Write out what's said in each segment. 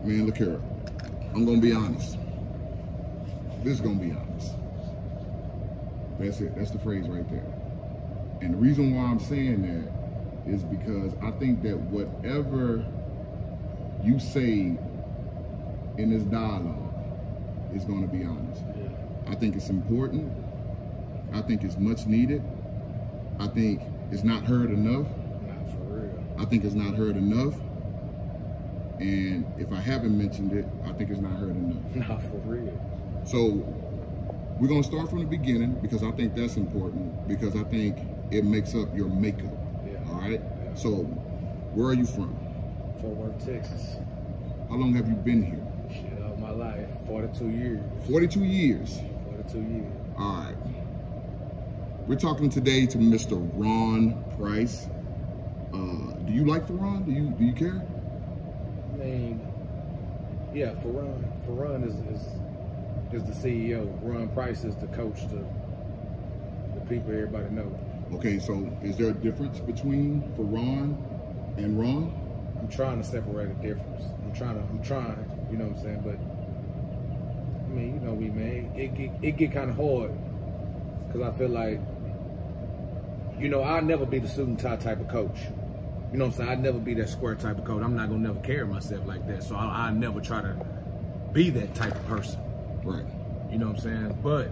Man, look here. I'm gonna be honest. This is gonna be honest. That's it. That's the phrase right there. And the reason why I'm saying that is because I think that whatever you say in this dialogue is gonna be honest. Yeah. I think it's important. I think it's much needed. I think it's not heard enough. Not for real. I think it's not heard enough. And if I haven't mentioned it, I think it's not heard enough. Not for real. So we're gonna start from the beginning because I think that's important, because I think it makes up your makeup. Yeah. All right? Yeah. So where are you from? Fort Worth, Texas. How long have you been here? Shit, all my life. 42 years. 42 years. 42 years. All right. We're talking today to Mr. Ron Price. Do you like Ferron? Do you care? I mean, yeah, Ferron is the CEO. Ron Price is the coach, the people everybody knows. Okay, so is there a difference between Ferron and Ron? I'm trying to separate the difference. I'm trying, you know what I'm saying? But I mean, you know me, man. It get kind of hard because I feel like, you know, I'll never be the suit and tie type of coach. You know what I'm saying? I'd never be that square type of coach. I'm not gonna never carry myself like that. So I never try to be that type of person. Right. You know what I'm saying? But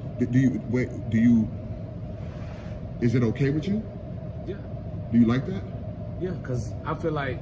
is it okay with you? yeah. Do you like that? Yeah, because I feel like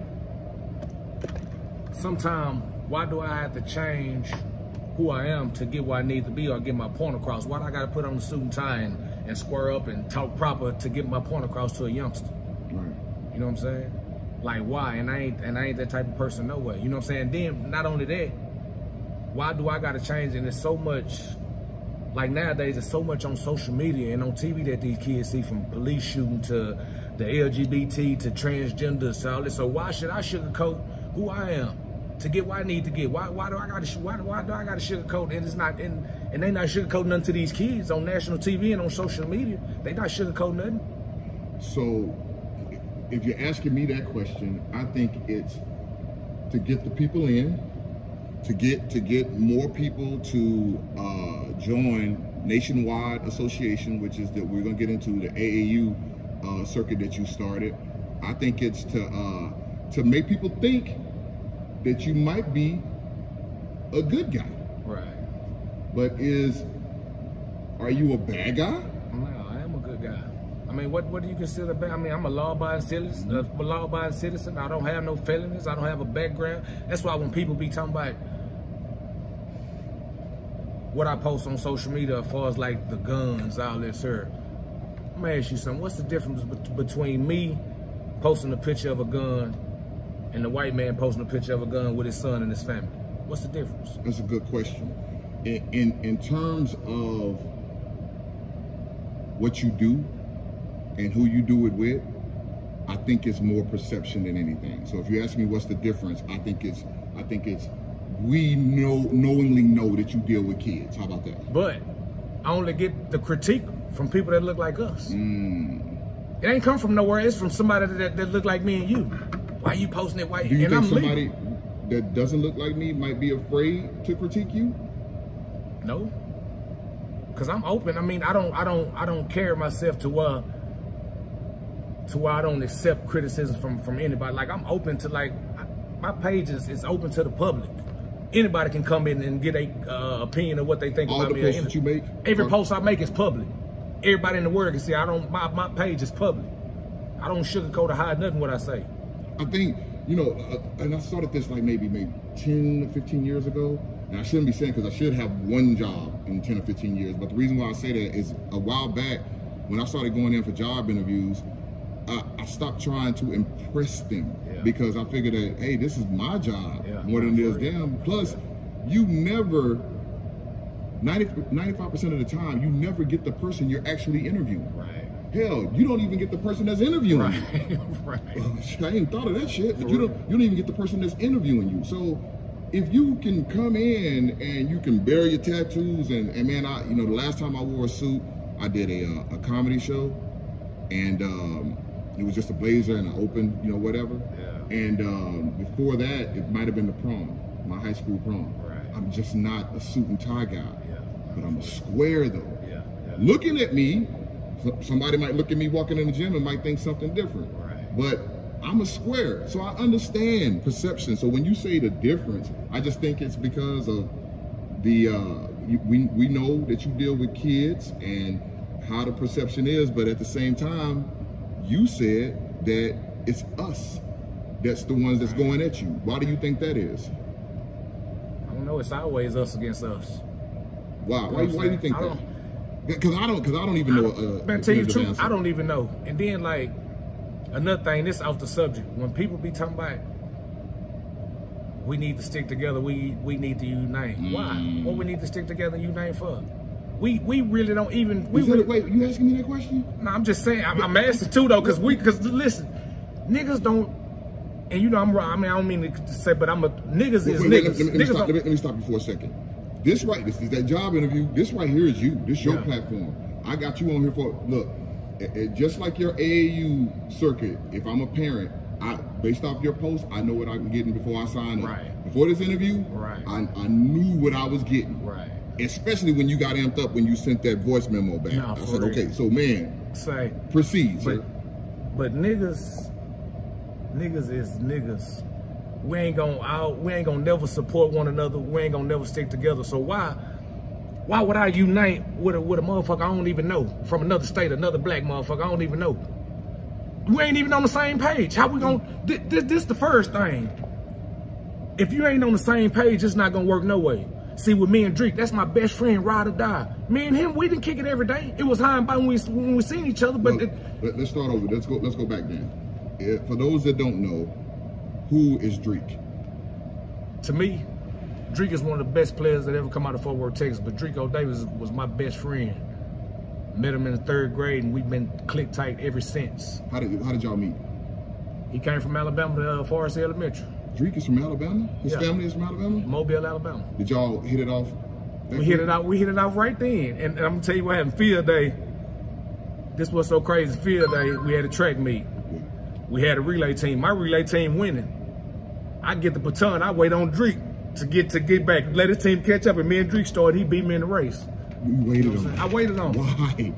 sometimes, why do I have to change who I am to get where I need to be or get my point across? Why do I got to put on the suit and tie and square up and talk proper to get my point across to a youngster? Right. You know what I'm saying? Like, why? And I ain't that type of person no way. You know what I'm saying? Then, not only that, why do I got to change? And there's so much, like nowadays, there's so much on social media and on TV that these kids see, from police shooting to the LGBT to transgender to all this. So why should I sugarcoat who I am to get what I need to get? Why do I got to sugarcoat? And it's not, and they not sugarcoating nothing to these kids on national TV and on social media. They not sugarcoating nothing. So if you're asking me that question, I think it's to get the people in, to get more people to join Nationwide Association, which is that we're gonna get into the AAU circuit that you started. I think it's to make people think that you might be a good guy. Right. But are you a bad guy? No, I am a good guy. I mean, what do you consider bad? I mean, I'm a law-abiding citizen. I don't have no felonies. I don't have a background. That's why when people be talking about what I post on social media as far as like the guns, all this here, I'm gonna ask you something. What's the difference between me posting a picture of a gun and the white man posting a picture of a gun with his son and his family? What's the difference? That's a good question. In terms of what you do and who you do it with, I think it's more perception than anything. So if you ask me what's the difference, I think it's we knowingly know that you deal with kids. How about that? But I only get the critique from people that look like us. It ain't come from nowhere. It's from somebody that look like me and you. Why you posting it? Why? Do you and think I'm somebody legal. that doesn't look like me might be afraid to critique you? No, because I'm open. I mean, I don't carry myself to where I don't accept criticism from anybody. Like, I'm open to, like, my page is open to the public. Anybody can come in and get a opinion of what they think about me. All the posts that you make? Every post I make is public. Everybody in the world can see. My page is public. I don't sugarcoat or hide nothing what I say. I think, you know, and I started this like maybe 10 or 15 years ago. And I shouldn't be saying, because I should have one job in 10 or 15 years. But the reason why I say that is a while back, when I started going in for job interviews, I stopped trying to impress them, because I figured that, hey, this is my job more than it is them. Plus, you never, 95% of the time, you never get the person you're actually interviewing. Right. Hell, you don't even get the person that's interviewing you. Right. I ain't thought of that shit. But you don't even get the person that's interviewing you. So if you can come in and you can bury your tattoos and man, the last time I wore a suit, I did a comedy show, and it was just a blazer and an open, whatever. Yeah. And before that, it might have been the prom. my high school prom. Right. I'm just not a suit and tie guy. Yeah. But I'm a square though. Yeah. Looking at me, somebody might look at me walking in the gym and might think something different. Right. But I'm a square, so I understand perception. So when you say the difference, I just think it's because of the we know that you deal with kids and how the perception is, but at the same time, you said that it's us that's the ones that's going at you. Why do you think that is? I don't know. It's always us against us. Why? Why do you think that? Because I don't even know. Man, tell you the truth, I don't even know. And then like another thing, this off the subject. When people be talking about we need to stick together, we need to unite. Why? What we need to stick together and unite for? We really don't even. Wait, you asking me that question? No, I'm just saying. I'm asking too though, because listen, niggas don't. And you know I'm wrong. I mean I don't mean to say, but niggas is niggas. Let me stop you for a second. This is that job interview. This right here is you. This your platform. I got you on here for look. Just like your AAU circuit. If I'm a parent, based off your post, I know what I'm getting before I sign up. Right. Before this interview, right. I knew what I was getting. Right. Especially when you got amped up when you sent that voice memo back. Nah, I said, okay, so man, proceed, sir. But niggas is niggas. We ain't gonna never support one another. We ain't gonna never stick together. So why would I unite with a motherfucker I don't even know from another state, another black motherfucker I don't even know? We ain't even on the same page. How we gonna? This the first thing. If you ain't on the same page, it's not gonna work no way. See, with me and Drake, that's my best friend, ride or die. Me and him, we didn't kick it every day. It was high and by when we seen each other. But let's start over. Let's go back then. For those that don't know, who is Drake? To me, Drake is one of the best players that ever come out of Fort Worth, Texas. But Drake O'Davis was my best friend. Met him in the 3rd grade, and we've been click tight ever since. How did y'all meet? He came from Alabama to Forest Elementary. Drake is from Alabama? His family is from Alabama? Mobile, Alabama. Did y'all hit it off? We hit it off right then. And I'm gonna tell you what happened. Field day. This was so crazy. Field day, we had a track meet. Yeah. We had a relay team. My relay team winning. I get the baton. I wait on Drake to get back. Let his team catch up, and me and Drake started. He beat me in the race. You waited on him. I waited on him. Why?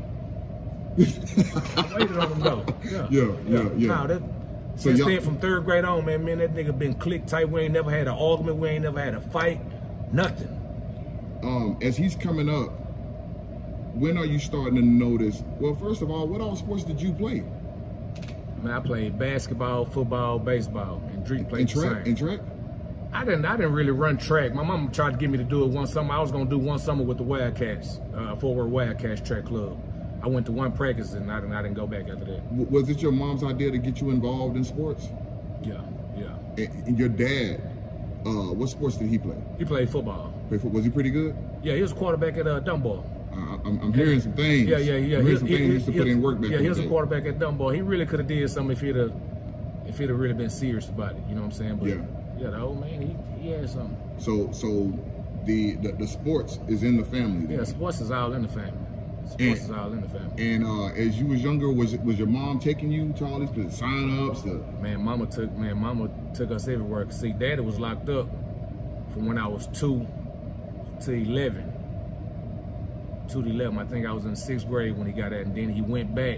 I waited on him though. Yeah. Since then, from 3rd grade on, man, that nigga been click tight. We ain't never had an argument. We ain't never had a fight. Nothing. As he's coming up, when are you starting to notice? Well, first of all, what all sports did you play? Man, I played basketball, football, baseball, and Drake played track. And track? I didn't really run track. My mama tried to get me to do it one summer. I was gonna do one summer with the Wildcats, Fort Worth Wildcats track club. I went to one practice and I didn't go back after that. Was it your mom's idea to get you involved in sports? Yeah. And your dad, what sports did he play? He played football. Was he pretty good? Yeah, he was a quarterback at Dunbar. I'm hearing some things. Yeah. I'm hearing some things he used to put in work back. Yeah, he was a quarterback at Dunbar. He really could have did something if he'd have really been serious about it. You know what I'm saying? But yeah, the old man, he had something. So the sports is in the family. Then. Yeah, sports is all in the family. Sports is all in the family. And as you was younger, was your mom taking you to all these sign-ups? Man, mama took us everywhere. See, daddy was locked up from when I was 2 to 11. 2 to 11. I think I was in 6th grade when he got out, and then he went back.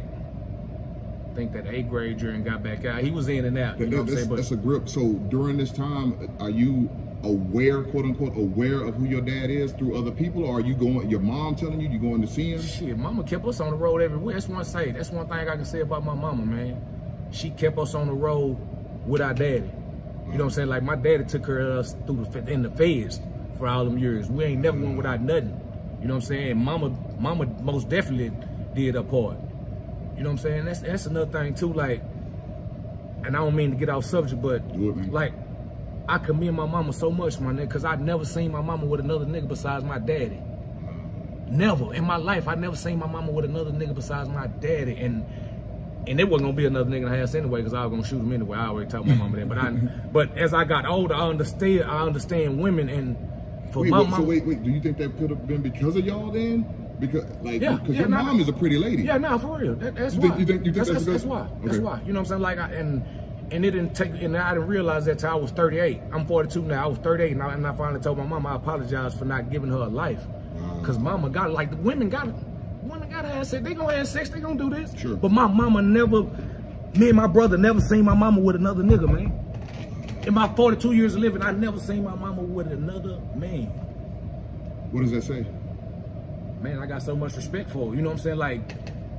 I think that 8th grade year and got back out. He was in and out. You know what I'm saying? But that's a grip. So during this time, are you aware, quote unquote, aware of who your dad is through other people, or are you going? Your mom telling you going to see him? Shit, mama kept us on the road everywhere. That's one thing I can say about my mama, man. She kept us on the road with our daddy. You know what I'm saying? Like my daddy took care of us in the feds for all them years. We ain't never went without nothing. You know what I'm saying? Mama most definitely did her part. You know what I'm saying? That's another thing too. Like, and I don't mean to get off subject, but like, I commend my mama so much, my nigga, because I'd never seen my mama with another nigga besides my daddy. Never in my life, I never seen my mama with another nigga besides my daddy, and it wasn't gonna be another nigga in the house anyway, because I was gonna shoot him anyway. I already told my mama that. But as I got older, I understand women, and for my mama. So wait, do you think that could have been because of y'all then? Because your mom is a pretty lady. Yeah, for real. That's why. You think that's why. Okay. That's why. You know what I'm saying? Like, and And it didn't take, and I didn't realize that till I was 38. I'm 42 now. I was 38, and I finally told my mom I apologized for not giving her a life, cause mama got like the women got to have sex. They gonna have sex. They gonna do this. Sure. But my mama never. Me and my brother never seen my mama with another nigga, man. In my 42 years of living, I never seen my mama with another man. What does that say? Man, I got so much respect for her. You know what I'm saying? Like,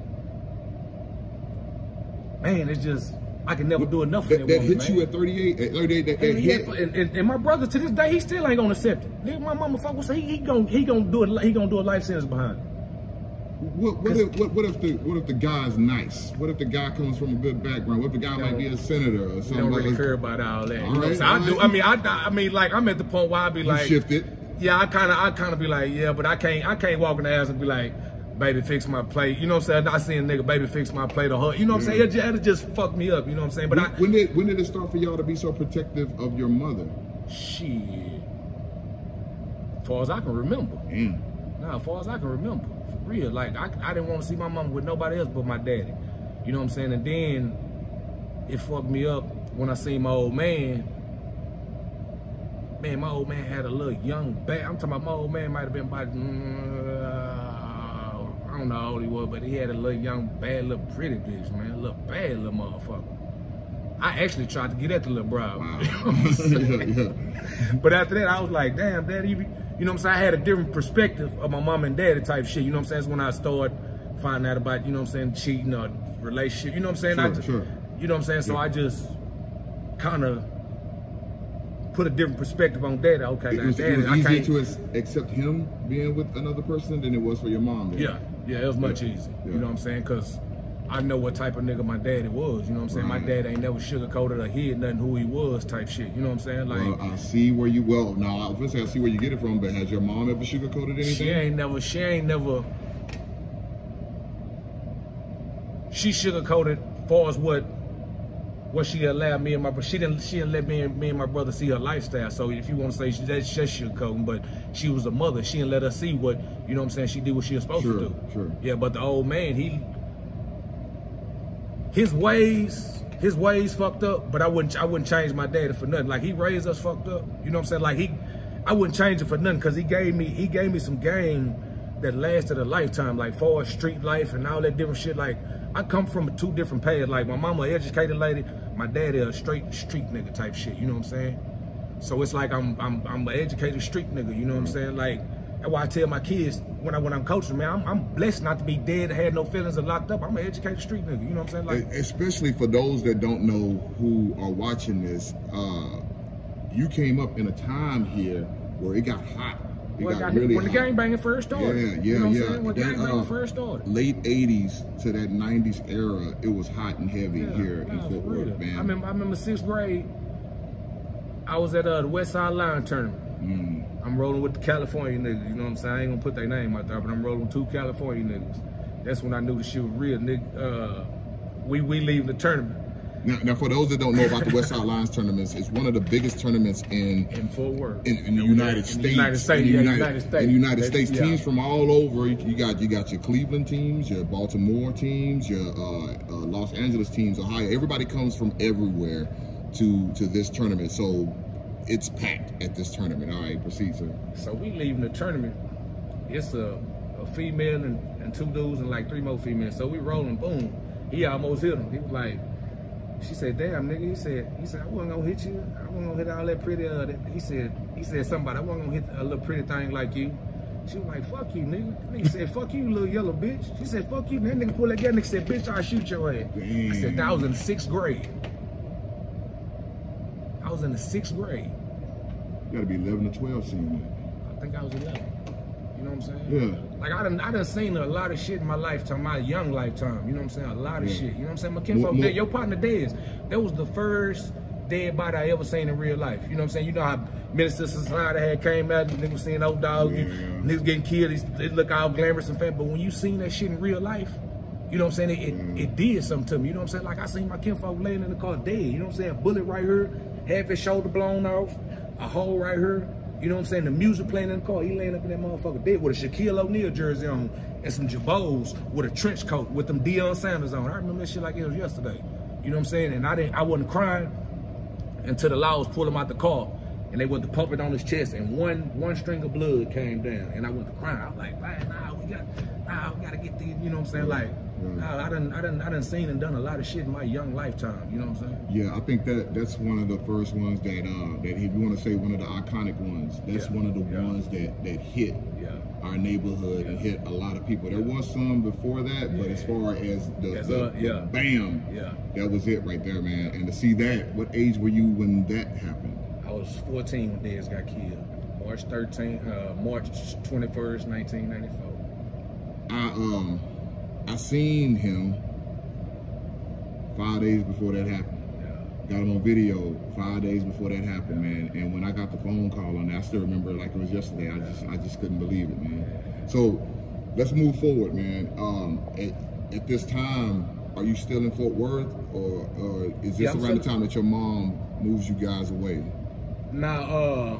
man, it's just. I can never do enough for that woman, hit you at 38? At 38, that hit? And my brother, to this day, he still ain't gonna accept it. Nigga, my mama fuck with say he gonna do a life sentence behind it. What if the guy's nice? What if the guy comes from a good background? What if the guy might be a senator or something? Don't really like care about all that. All right, I do. I mean, like I'm at the point where I be like, shifted. Yeah, I kind of be like, yeah, but I can't walk in the house and be like, baby, fix my plate. You know what I'm saying? I seen a nigga, baby, fix my plate or her. You know what I'm saying? It just fucked me up. You know what I'm saying? But when did it start for y'all to be so protective of your mother? Shit. As far as I can remember. Nah, as far as I can remember. For real. Like, I didn't want to see my mama with nobody else but my daddy. You know what I'm saying? And then it fucked me up when I seen my old man. Man, my old man had a little young bad. I'm talking about my old man might have been about I don't know how old he was, but he had a little young, bad, little pretty bitch, man. A little bad little motherfucker. I actually tried to get at the little bride. Wow. But after that, I was like, damn, daddy, you know what I'm saying? I had a different perspective of my mom and daddy type shit. You know what I'm saying? That's when I started finding out about, you know what I'm saying, cheating or relationship. You know what I'm saying? Sure. You know what I'm saying? So I just kind of put a different perspective on daddy. Okay, it was easier to accept him being with another person than it was for your mom. Then. Yeah, it was much easier. You know what I'm saying? Because I know what type of nigga my daddy was. You know what I'm saying? My dad ain't never sugarcoated or hid nothing who he was type shit. You know what I'm saying? Like, well, I see where you, now I was gonna say I see where you get it from, but has your mom ever sugarcoated anything? She sugarcoated far as what she allowed me and my brother. She didn't let me and my brother see her lifestyle. So if you want to say that's just sugarcoating, but she was a mother. She didn't let us see what, you know what I'm saying, she did what she was supposed to do. Sure. Yeah, but the old man, his ways fucked up, but I wouldn't change my daddy for nothing. Like, he raised us fucked up. You know what I'm saying? Like, I wouldn't change it for nothing, because he gave me some game that lasted a lifetime, like far as street life and all that different shit. Like, I come from two different paths. Like, my mama an educated lady, my daddy a straight street nigga type shit. You know what I'm saying? So it's like I'm an educated street nigga. You know what I'm saying? Like, that's why I tell my kids when I'm coaching, man, I'm blessed not to be dead, had no feelings, or locked up. I'm an educated street nigga. You know what I'm saying? Like, especially for those that don't know who are watching this, you came up in a time here where it got hot. When the gangbanging first started. Yeah. When gangbanging first started. Late 80s to that 90s era, it was hot and heavy here in Fort Worth, man. I remember 6th grade, I was at the West Side Line tournament. I'm rolling with the California niggas, you know what I'm saying? I ain't gonna put their name out there, but I'm rolling with 2 California niggas. That's when I knew the shit was real, nigga. We leaving the tournament. Now, for those that don't know about the West Side Lines tournaments, it's one of the biggest tournaments in Fort Worth, in the United States. In the United States, teams from all over. You got your Cleveland teams, your Baltimore teams, your Los Angeles teams, Ohio. Everybody comes from everywhere to this tournament. So it's packed at this tournament. All right, proceed, sir. So we leaving the tournament. It's a female and 2 dudes and like 3 more females. So we rolling, boom. He almost hit him. He was like. She said, "Damn, nigga." He said, "I wasn't gonna hit you. I wasn't gonna hit all that pretty." He said, "Somebody, I wasn't gonna hit a little pretty thing like you." She was like, "Fuck you, nigga." Nigga said, "Fuck you, little yellow bitch." She said, "Fuck you." That nigga pulled that gun. Nigga said, "Bitch, I'll shoot your ass." Damn. I said, "That was in the 6th grade." I was in the 6th grade. You gotta be 11 or 12 seeing that. I think I was 11. You know what I'm saying? Yeah. Like, I done seen a lot of shit in my lifetime, my young lifetime. You know what I'm saying? A lot of shit. You know what I'm saying? My kinfolk, your partner Dez, that was the first dead body I ever seen in real life. You know what I'm saying? You know how Minister Society had came out, niggas seeing old dogs, niggas getting killed, they look all glamorous and fat. But when you seen that shit in real life, you know what I'm saying? It did something to me. You know what I'm saying? Like, I seen my kinfolk laying in the car dead. You know what I'm saying? Bullet right here, half his shoulder blown off, a hole right here. You know what I'm saying? The music playing in the car. He laying up in that motherfucker dead with a Shaquille O'Neal jersey on and some Jabos with a trench coat with them Deion Sanders on. I remember that shit like it was yesterday. You know what I'm saying? And I wasn't crying until the law was pulling him out the car. And they went to pump it on his chest, and one string of blood came down, and I went to crying. I was like, man, we gotta get these. You know what I'm saying? Like, I done seen and done a lot of shit in my young lifetime. You know what I'm saying? Yeah, I think that's one of the first ones that if you want to say one of the iconic ones, that's one of the ones that hit our neighborhood and hit a lot of people. There was some before that, but as far as the bam, that was it right there, man. And to see that, what age were you when that happened? I was 14 when Dez got killed. March 21st, 1994. I seen him 5 days before that happened. Got him on video 5 days before that happened, man. And when I got the phone call on that, I still remember it like it was yesterday. I just couldn't believe it, man. So let's move forward, man. At this time, are you still in Fort Worth, or is this around the time that your mom moves you guys away? Nah,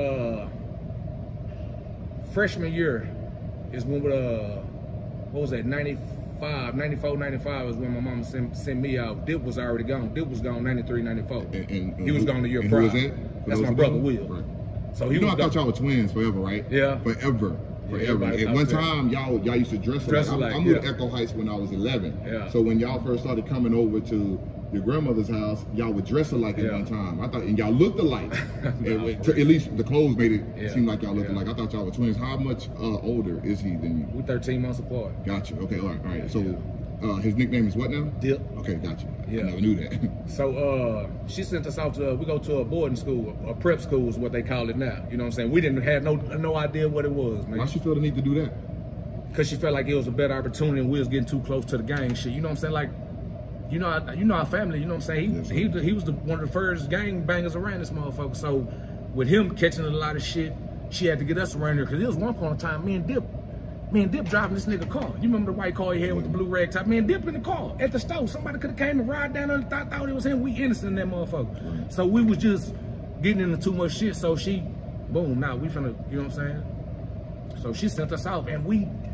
freshman year is when what was that, 94, 95 is when my mom sent me out. Dip was already gone. Dip was gone 93, 94. And he was gone the year prior. Who was that? That's my brother, Will. Right. So I thought y'all were twins forever, right? Yeah. Forever. At one time, y'all used to dress alike. I moved to Echo Heights when I was 11. Yeah. So when y'all first started coming over to your grandmother's house, y'all would dress alike at one time. I thought, and y'all looked alike. At least the clothes made it seem like y'all looked alike. I thought y'all were twins. How much older is he than you? We're 13 months apart. Gotcha. Okay. All right. So his nickname is what now? Dip. Okay. Gotcha. Yeah. I never knew that. So she sent us out to we go to a boarding school, a prep school is what they call it now. You know what I'm saying? We didn't have no idea what it was, man. Why she feel the need to do that? Because she felt like it was a better opportunity and we was getting too close to the gang shit. You know what I'm saying? Like, you know our family, you know what I'm saying? He was one of the first gang bangers around this motherfucker. So with him catching a lot of shit, she had to get us around there, because it was one point in time, me and Dip driving this nigga car. You remember the white car he had with the blue rag top? Me and Dip in the car at the store. Somebody could have came and ride down and thought it was him. We innocent in that motherfucker. Right. So we was just getting into too much shit. So she, boom, now we finna, you know what I'm saying? So she sent us off, and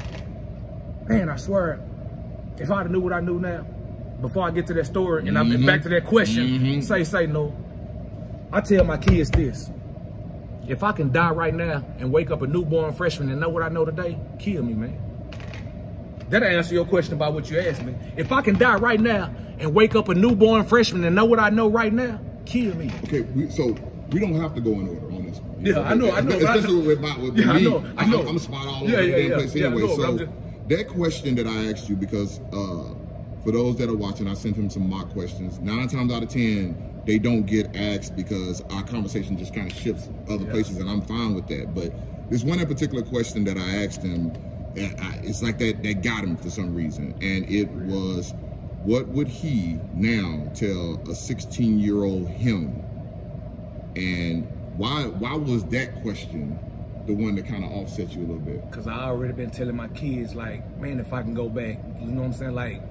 man, I swear, if I'd have knew what I knew now, before I get to that story, and I'm back to that question, say no. I tell my kids this: if I can die right now and wake up a newborn freshman and know what I know today, kill me, man. That'll answer your question about what you asked me. If I can die right now and wake up a newborn freshman and know what I know right now, kill me. Okay, so we don't have to go in order on this one. Yeah, I know. Especially with me. I know. I'm spot all over the damn place anyway. So that question that I asked you, because for those that are watching, I sent him some mock questions. 9 times out of 10, they don't get asked because our conversation just kind of shifts other places, and I'm fine with that. But there's one in particular question that I asked him, it's like that got him for some reason, and it was, what would he now tell a 16-year-old him? And why was that question the one that kind of offset you a little bit? Because I already been telling my kids, like, man, if I can go back, you know what I'm saying? Like,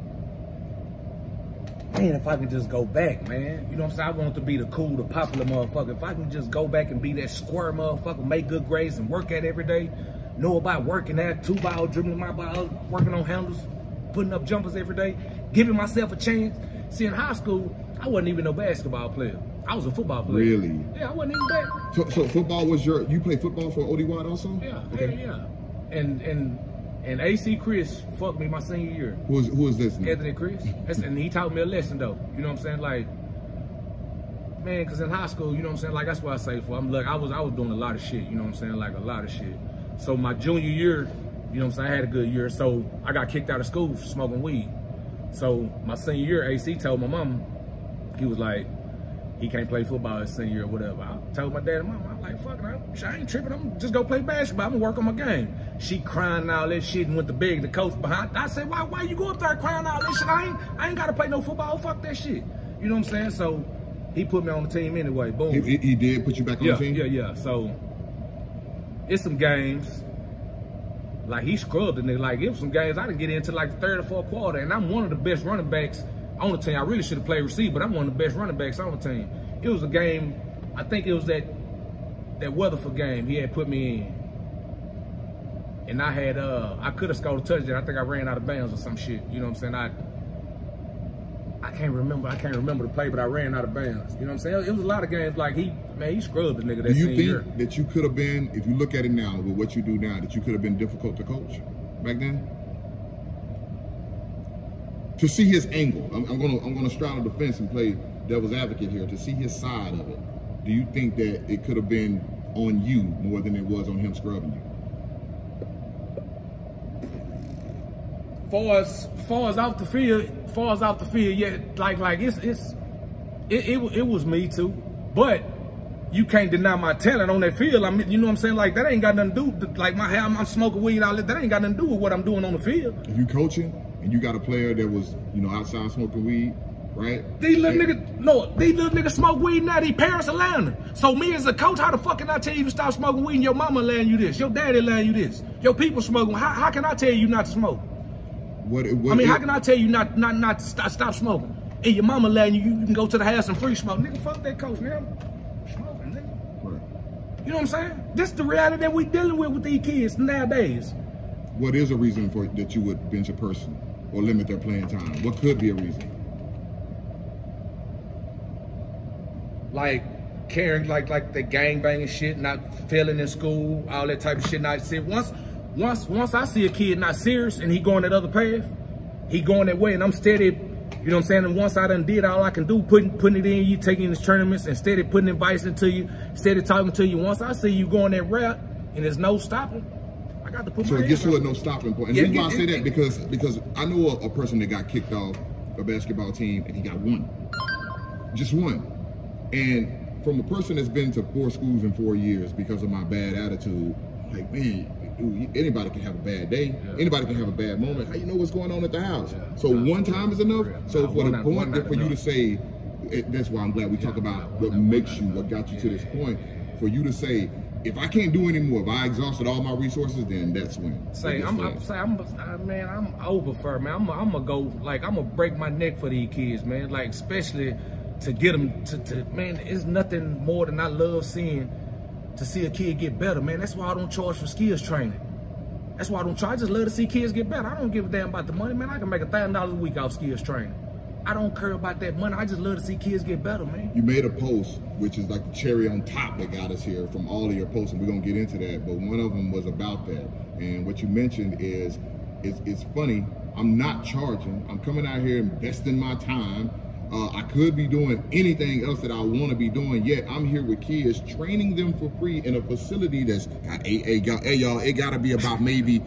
man, if I can just go back, man. You know what I'm saying? I want to be the cool, the popular motherfucker. If I can just go back and be that square motherfucker, make good grades and work at every day, know about working at 2-ball, dribbling my ball, working on handles, putting up jumpers every day, giving myself a chance. See, in high school, I wasn't even no basketball player. I was a football player. Really? Yeah, I wasn't even that. So football was you played football for OD Watt also? Yeah, okay. Yeah. And AC Chris fucked me my senior year. Who is this? Anthony Chris. And he taught me a lesson though. You know what I'm saying? Like, man, because in high school, you know what I'm saying? Like, that's what I say for. I'm like, I was doing a lot of shit. You know what I'm saying? Like, a lot of shit. So my junior year, you know what I'm saying? I had a good year. So I got kicked out of school for smoking weed. So my senior year, AC told my mom, he was like, he can't play football his senior year or whatever. I told my dad and mom, I'm like, fuck it, I ain't tripping. I'm just go play basketball. I'm gonna work on my game. She crying and all that shit and went to beg the coach behind. I said, why you go up there crying all that shit? I ain't gotta play no football. Fuck that shit. You know what I'm saying? So he put me on the team anyway. Boom. He did put you back on the team? Yeah. So it's some games. Like, he scrubbed the nigga. Like, it was some games I didn't get into like the 3rd or 4th quarter, and I'm one of the best running backs on the team. I really should have played receiver, but I'm one of the best running backs on the team. It was a game, I think it was that Weatherford game he had put me in. And I had, I could have scored a touchdown. I think I ran out of bounds or some shit. You know what I'm saying? I can't remember the play, but I ran out of bounds. You know what I'm saying? It was a lot of games like he scrubbed the nigga that senior year. Do you think that you could have been, if you look at it now with what you do now, that you could have been difficult to coach back then? To see his angle, I'm gonna straddle the fence and play devil's advocate here. To see his side of it, do you think that it could have been on you more than it was on him scrubbing you? Far as off the field, yeah, like it was me too. But you can't deny my talent on that field. I mean, you know what I'm saying? Like that ain't got nothing to do. Like I'm smoking weed all that ain't got nothing to do with what I'm doing on the field. If you coaching and you got a player that was, you know, outside smoking weed, right? These little niggas smoke weed now. These parents allowing them. So me as a coach, how the fuck can I tell you to stop smoking weed and your mama allowing you this? Your daddy allowing you this? Your people smoking. How can I tell you not to smoke? How can I tell you not to stop smoking? And your mama letting you can go to the house and free smoke. Nigga, fuck that coach, man. I'm smoking, nigga. Right. You know what I'm saying? This is the reality that we dealing with these kids nowadays. What is a reason for that you would bench a person or limit their playing time? What could be a reason? Like caring, like the gangbanging shit, not failing in school, all that type of shit. Not see once I see a kid not serious and he going that other path, he going that way, and I'm steady, you know what I'm saying? And once I done did all I can do, putting it in you, taking these tournaments, and steady putting advice into you, steady talking to you. Once I see you going that route and there's no stopping, I got to put my So it gets to a no stopping point. And the reason why I say that because I know a person that got kicked off a basketball team and he got one. Just one. And from a person that's been to 4 schools in 4 years because of my bad attitude, like, man, dude, anybody can have a bad day. Yeah. Anybody can have a bad moment. How you know what's going on at the house? Yeah. So one time is enough. So for the point for you to say, that's why I'm glad we talk about what makes you, what got you to this point. For you to say, if I can't do anymore, if I exhausted all my resources, then that's when. I'm over, man. I'm gonna go, like, I'm gonna break my neck for these kids, man. Like, especially to get them to man, it's nothing more than I love seeing, to see a kid get better, man. That's why I don't charge for skills training. That's why I don't charge. I just love to see kids get better. I don't give a damn about the money, man. I can make $1,000 a week off skills training. I don't care about that money. I just love to see kids get better, man. You made a post, which is like the cherry on top that got us here from all of your posts, and we're gonna get into that. But one of them was about that, and what you mentioned is, it's funny. I'm not charging. I'm coming out here investing my time. I could be doing anything else that I want to be doing, yet I'm here with kids, training them for free in a facility that's, hey y'all, it gotta be about maybe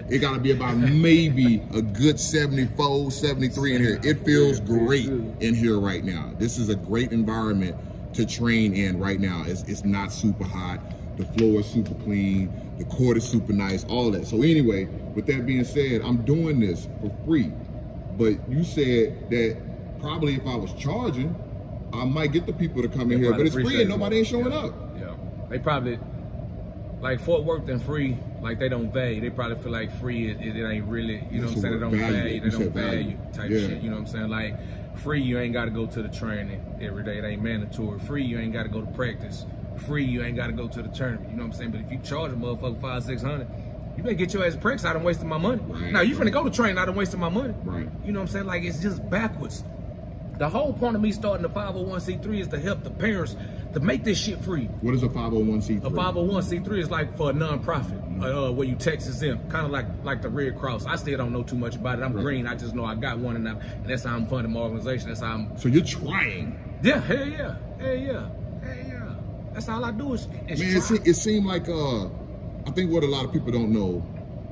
a good 74, 73 in here. It feels great in here right now. This is a great environment to train in right now. It's not super hot. The floor is super clean. The court is super nice, all that. So anyway, with that being said, I'm doing this for free. But you said that probably if I was charging, I might get the people to come in here, but it's free and nobody ain't showing up. Yeah, they probably, like Fort Worth and free, like they don't value. They probably feel like free, it ain't really, you know what I'm saying? They don't value, they don't value type shit, you know what I'm saying? Like free, you ain't got to go to the training every day. It ain't mandatory. Free, you ain't got to go to practice. Free, you ain't got to go to the tournament. You know what I'm saying? But if you charge a motherfucker $500-600, you better get your ass practice. I done wasted my money. Right, now you finna go to train. I done wasted my money. Right. You know what I'm saying? Like it's just backwards. The whole point of me starting the 501c3 is to help the parents to make this shit free. What is a 501c3? A 501c3 is like for a nonprofit, where you tax exempt, kind of like the Red Cross. I still don't know too much about it. I'm green. I just know I got one, and that's how I'm funding my organization. That's how I'm. So you're trying. Yeah, hell yeah, hell yeah, hell yeah. That's all I do is man. It seemed like I think what a lot of people don't know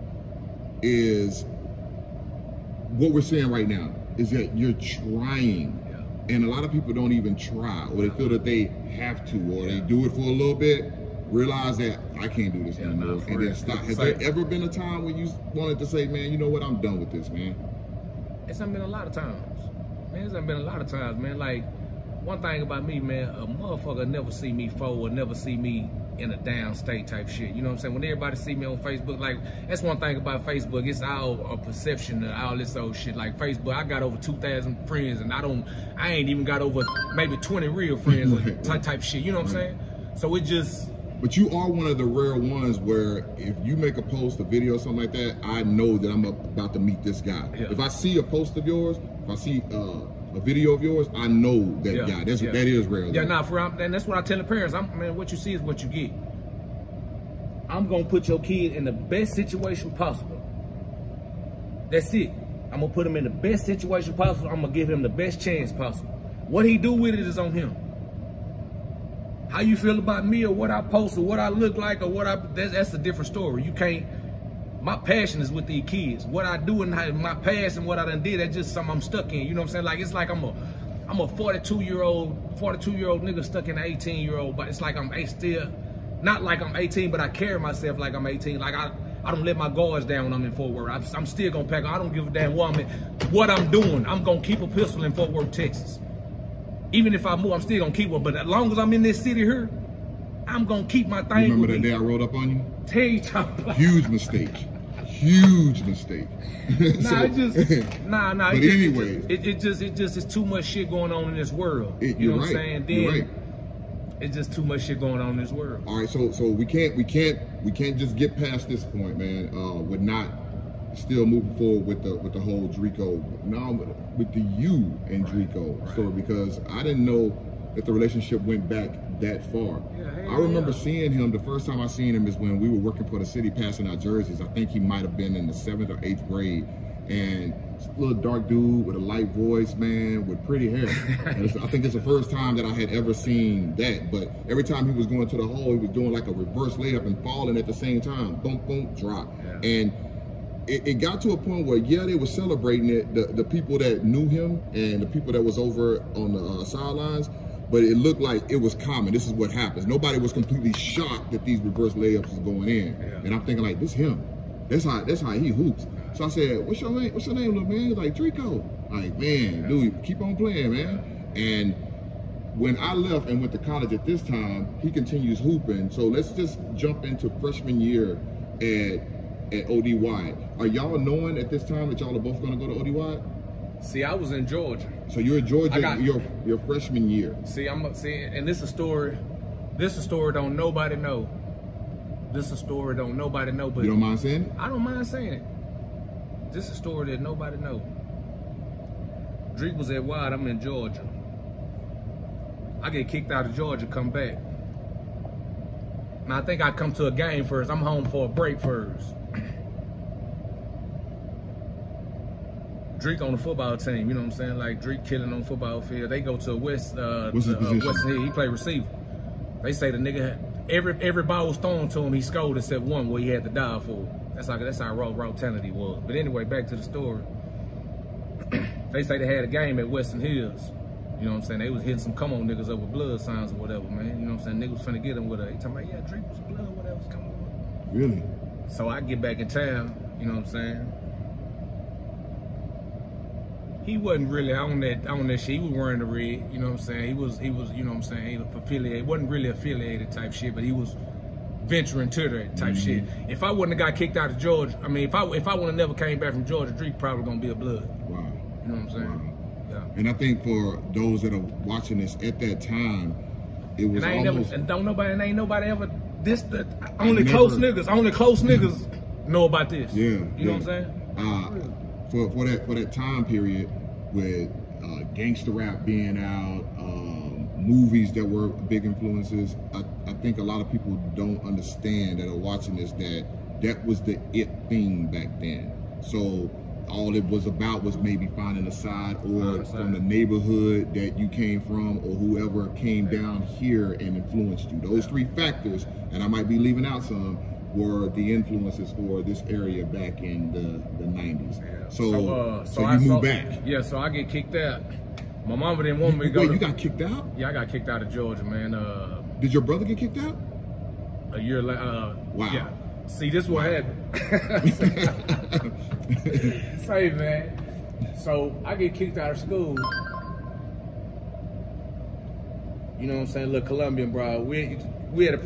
is what we're seeing right now is that you're trying. And a lot of people don't even try, or they feel that they have to, or they do it for a little bit, realize that I can't do this anymore, and then stop. Has there ever been a time when you wanted to say, man, you know what, I'm done with this, man? It's been a lot of times. Man, it's been a lot of times, man. Like, one thing about me, man, a motherfucker never see me fall or never see me in a down state type shit. You know what I'm saying? When everybody see me on Facebook, like, that's one thing about Facebook. It's all a perception of all this old shit. Like Facebook, I got over 2,000 friends, and I ain't even got over maybe 20 real friends type shit. You know what I'm saying? So it just. But you are one of the rare ones where if you make a post, a video, something like that, I know that I'm about to meet this guy. Yeah. If I see a post of yours, if I see a video of yours, I know that guy. That is rare. Yeah, nah, and that's what I tell the parents. Man, what you see is what you get. I'm gonna put your kid in the best situation possible. That's it. I'm gonna put him in the best situation possible. I'm gonna give him the best chance possible. What he do with it is on him. How you feel about me or what I post or what I look like or that's a different story. You can't. My passion is with these kids. What I do and my past and what I done did, that's just something I'm stuck in. You know what I'm saying? Like, it's like I'm a 42-year-old nigga stuck in an 18-year-old, but it's like I'm still, not like I'm 18, but I carry myself like I'm 18. Like I don't let my guards down when I'm in Fort Worth. I'm still gonna pack. I don't give a damn what I'm doing. I'm gonna keep a pistol in Fort Worth, Texas. Even if I move, I'm still gonna keep one. But as long as I'm in this city here, I'm gonna keep my thing. You remember that day I rolled up on you? Tell you something. Huge mistake. Huge mistake. Nah, But anyway, it just is too much shit going on in this world. You know what I'm saying? Then you're right. It's just too much shit going on in this world. All right, so we can't just get past this point, man. We're not still moving forward with the whole Drico. Now with the you and Drico story, because I didn't know that the relationship went back that far. I remember seeing him, the first time I seen him is when we were working for the city passing out jerseys. I think he might have been in the 7th or 8th grade. And little dark dude with a light voice, man, with pretty hair. And I think it's the first time that I had ever seen that. But every time he was going to the hole, he was doing like a reverse layup and falling at the same time. Boom, boom, drop. Yeah. And it got to a point where, yeah, they were celebrating it, the people that knew him and the people that was over on the sidelines, but it looked like it was common. This is what happens. Nobody was completely shocked that these reverse layups was going in. Yeah. And I'm thinking like, this him. That's how he hoops. So I said, what's your name? What's your name, little man? He's like, Drico. Like, man, dude, keep on playing, man. And when I left and went to college at this time, he continues hooping. So let's just jump into freshman year at ODY. Are y'all knowing at this time that y'all are both going to go to ODY? See, I was in Georgia. So you're in Georgia your freshman year. See, and this is a story. This is a story don't nobody know. This is a story don't nobody know. But you don't mind saying it? I don't mind saying it. This is a story that nobody know. Drake was at Wide. I'm in Georgia. I get kicked out of Georgia, come back. Now I think I come to a game first. I'm home for a break first. Drake on the football team, you know what I'm saying? Like Drake killing on the football field. They go to West Western Hill. He play receiver. They say the nigga had every ball was thrown to him. He scored except one where he had to dive for. That's how raw talent he was. But anyway, back to the story. They say they had a game at Western Hills. You know what I'm saying? They was hitting some come on niggas up with blood signs or whatever, man. You know what I'm saying? Niggas was finna get them with a. They talking about, yeah, Drake was blood, whatever's coming on. Really? So I get back in town. You know what I'm saying? He wasn't really on that shit. He was wearing the red, you know what I'm saying? He was, you know what I'm saying? He was affiliated, wasn't really affiliated type shit, but he was venturing to that type shit. If I wouldn't have got kicked out of Georgia, I mean, if I would have never came back from Georgia, Drake probably gonna be a blood. Wow. You know what I'm saying? Wow. Yeah. And I think for those that are watching this at that time, it was ain't nobody ever only close niggas know about this. Yeah. You know what I'm saying? For that time period with gangster rap being out, movies that were big influences, I think a lot of people don't understand that are watching this that was the it thing back then. So all it was about was maybe finding a side or from the neighborhood that you came from or whoever came down here and influenced you. Those three factors, and I might be leaving out some, were the influences for this area back in the 90s. Yeah. So you moved back. Yeah, so I get kicked out. My mama didn't want me to go. Wait, you got kicked out? Yeah, I got kicked out of Georgia, man. Did your brother get kicked out? A year later. Wow. Yeah. See, this is what happened. Say, man. So I get kicked out of school. You know what I'm saying? Little Colombian, bro. We had a.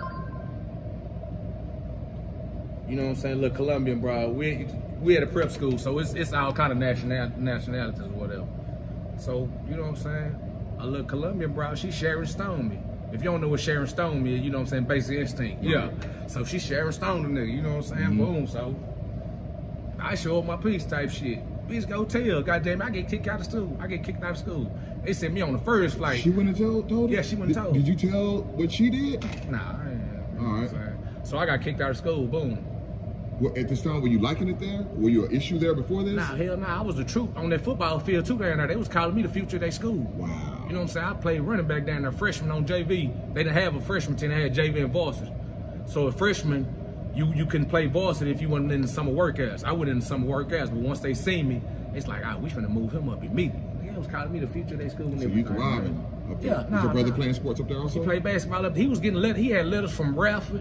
You know what I'm saying? Little Colombian, bro. We had a prep school, so it's all kind of nationalities or whatever. So, you know what I'm saying? A little Colombian, bro, she Sharon Stone me. If you don't know what Sharon Stone me, you know what I'm saying? Basic Instinct. Yeah. So she Sharon Stone the nigga, you know what I'm saying? Boom. So I show up my piece type shit. Bitch, go tell. Goddamn, I get kicked out of school. I get kicked out of school. They sent me on the first flight. She went and told her? Yeah, she went and told. Did you tell what she did? Nah, I ain't. All right. So I got kicked out of school. Boom. Well, at this time, were you liking it there? Were you an issue there before this? Nah, hell nah. I was the truth on that football field too down there. They was calling me the future of their school. Wow. You know what I'm saying? I played running back down there, freshman on JV. They didn't have a freshman team. They had JV and varsity. So a freshman, you can play varsity if you wasn't in the summer workouts. I went in the summer workouts, but once they seen me, it's like, we finna move him up immediately. They was calling me the future of their school. So you thriving up there. Yeah, Was your brother playing sports up there also? He played basketball up there. He was getting letters. He had letters from Radford,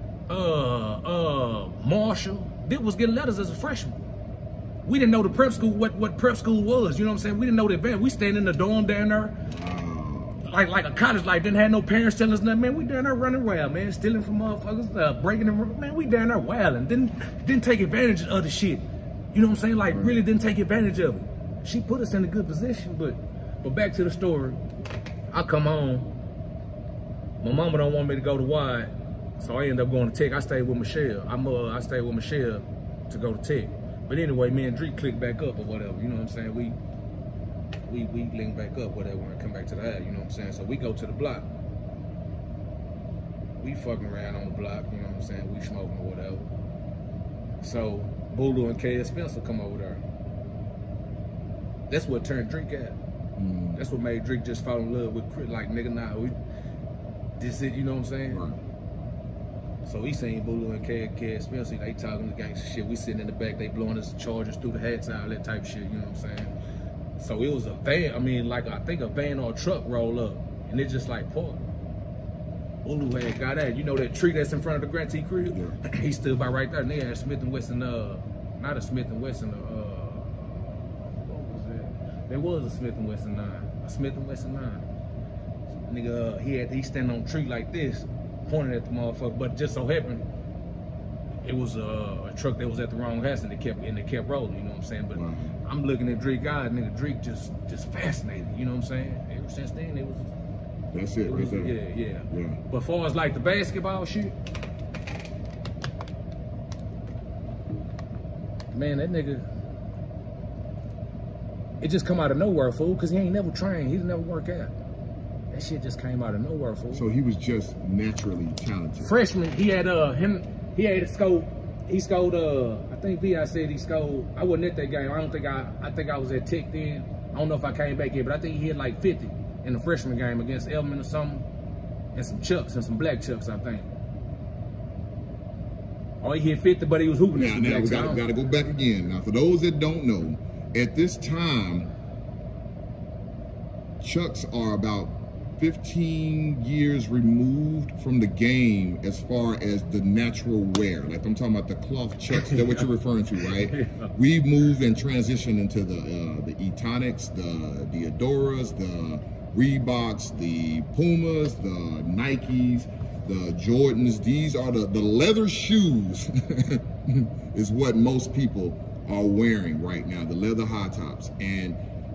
Marshall. Dick was getting letters as a freshman. We didn't know the prep school, what prep school was. You know what I'm saying? We didn't know the advance. We stayed in the dorm down there. Like a college life, didn't have no parents telling us nothing, man. We down there running wild, man, stealing from motherfuckers, breaking them, man. We down there wilding, didn't take advantage of the shit. You know what I'm saying? Like really didn't take advantage of it. She put us in a good position, but back to the story. I come home. My mama don't want me to go to Wide, so I end up going to Tech. I stayed with Michelle. I stayed with Michelle to go to Tech. But anyway, me and Drake clicked back up or whatever. You know what I'm saying? We link back up, whatever, when I come back to the house, you know what I'm saying? So we go to the block. We fucking around on the block, you know what I'm saying? We smoking or whatever. So Bulu and K.S. Spencer come over there. That's what turned Drake out. That's what made Drake just fall in love with Crit. Like, nigga, nah, this it, you know what I'm saying? Right. So he seen Bulu and K.S. Spencer, they talking the gangster shit. We sitting in the back, they blowing us charges through the hats, all that type of shit, you know what I'm saying? So it was a van, I think a van or a truck roll up, and it just like parked. Bulu had got out. You know that tree that's in front of the Grant T crib? Yeah. He stood by right there, and they had Smith & Wesson, not a Smith & Wesson, what was that? There was a Smith & Wesson 9, a Smith & Wesson 9. Nigga, he standing on a tree like this, pointing at the motherfucker, but just so happened, it was a truck that was at the wrong house, and it kept rolling, you know what I'm saying? But I'm looking at Drake eyes, nigga, Drake just fascinated, you know what I'm saying? Ever since then, it was... That's it, right there. Yeah. But as far as like the basketball shit, man, that nigga, it just come out of nowhere, fool, because he ain't never trained, he didn't never work out. That shit just came out of nowhere, fool. So he was just naturally talented. Freshman, he had a scope. He scored, I think V.I. said he scored. I wasn't at that game. I think I was at Tech then. I don't know if I came back here, but I think he hit like 50 in the freshman game against Elman or something. And some chucks, and some black chucks, I think. Or he hit 50, but he was hooping. Now we gotta go back again. Now, for those that don't know, at this time, chucks are about 15 years removed from the game as far as the natural wear. Like I'm talking about the cloth chucks. That's what you're referring to, right? Yeah. We've moved and transitioned into the Etonics, the Adoras, the Reeboks, the Pumas, the Nikes, the Jordans. These are the leather shoes is what most people are wearing right now, the leather high tops. And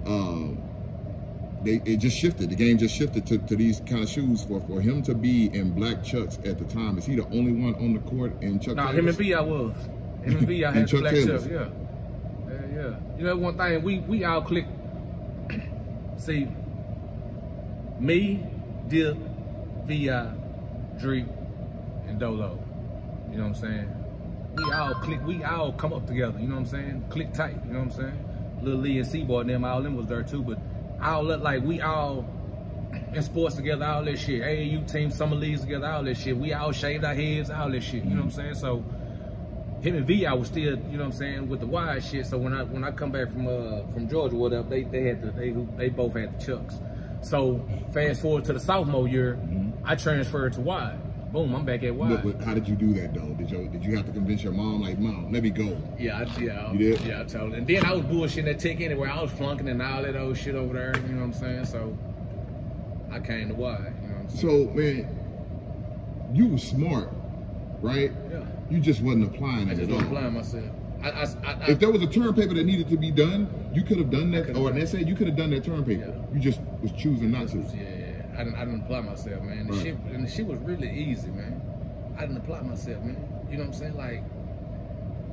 it just shifted. The game just shifted to these kind of shoes. For him to be in black chucks at the time, is he the only one on the court in Chuck Taylors? Him and V.I. was. Him and V.I. had black chucks, yeah. You know, one thing, we all click. See, me, Dip, V.I., Drake, and Dolo. You know what I'm saying? We all click, we all come up together, you know what I'm saying? Click tight, you know what I'm saying? Lil Lee and Seaboy and them, all them was there too, but all look like we all in sports together, all that shit. AAU team, summer leagues together, all that shit. We all shaved our heads, all that shit, you know what I'm saying? So him and V.I. was still, you know what I'm saying, with the wide shit. So when I come back from Georgia or whatever, they both had the chucks. So fast forward to the sophomore year, I transferred to wide. Boom, I'm back at wide. But how did you do that though? Did you have to convince your mom, like, Mom, let me go? Yeah, you did? Yeah, I told her. And then I was bullshitting at Tech anyway. I was flunking and all that old shit over there, you know what I'm saying? So I came to wide, you know what I'm saying? So, man, you were smart, right? Yeah. You just wasn't applying it at all. I just wasn't applying myself. If there was a term paper that needed to be done, you could have done that, or an essay, you could have done that term paper. Yeah. You just was choosing not to. Yeah. I didn't apply myself, man. The shit was really easy, man. I didn't apply myself, man. You know what I'm saying? Like, I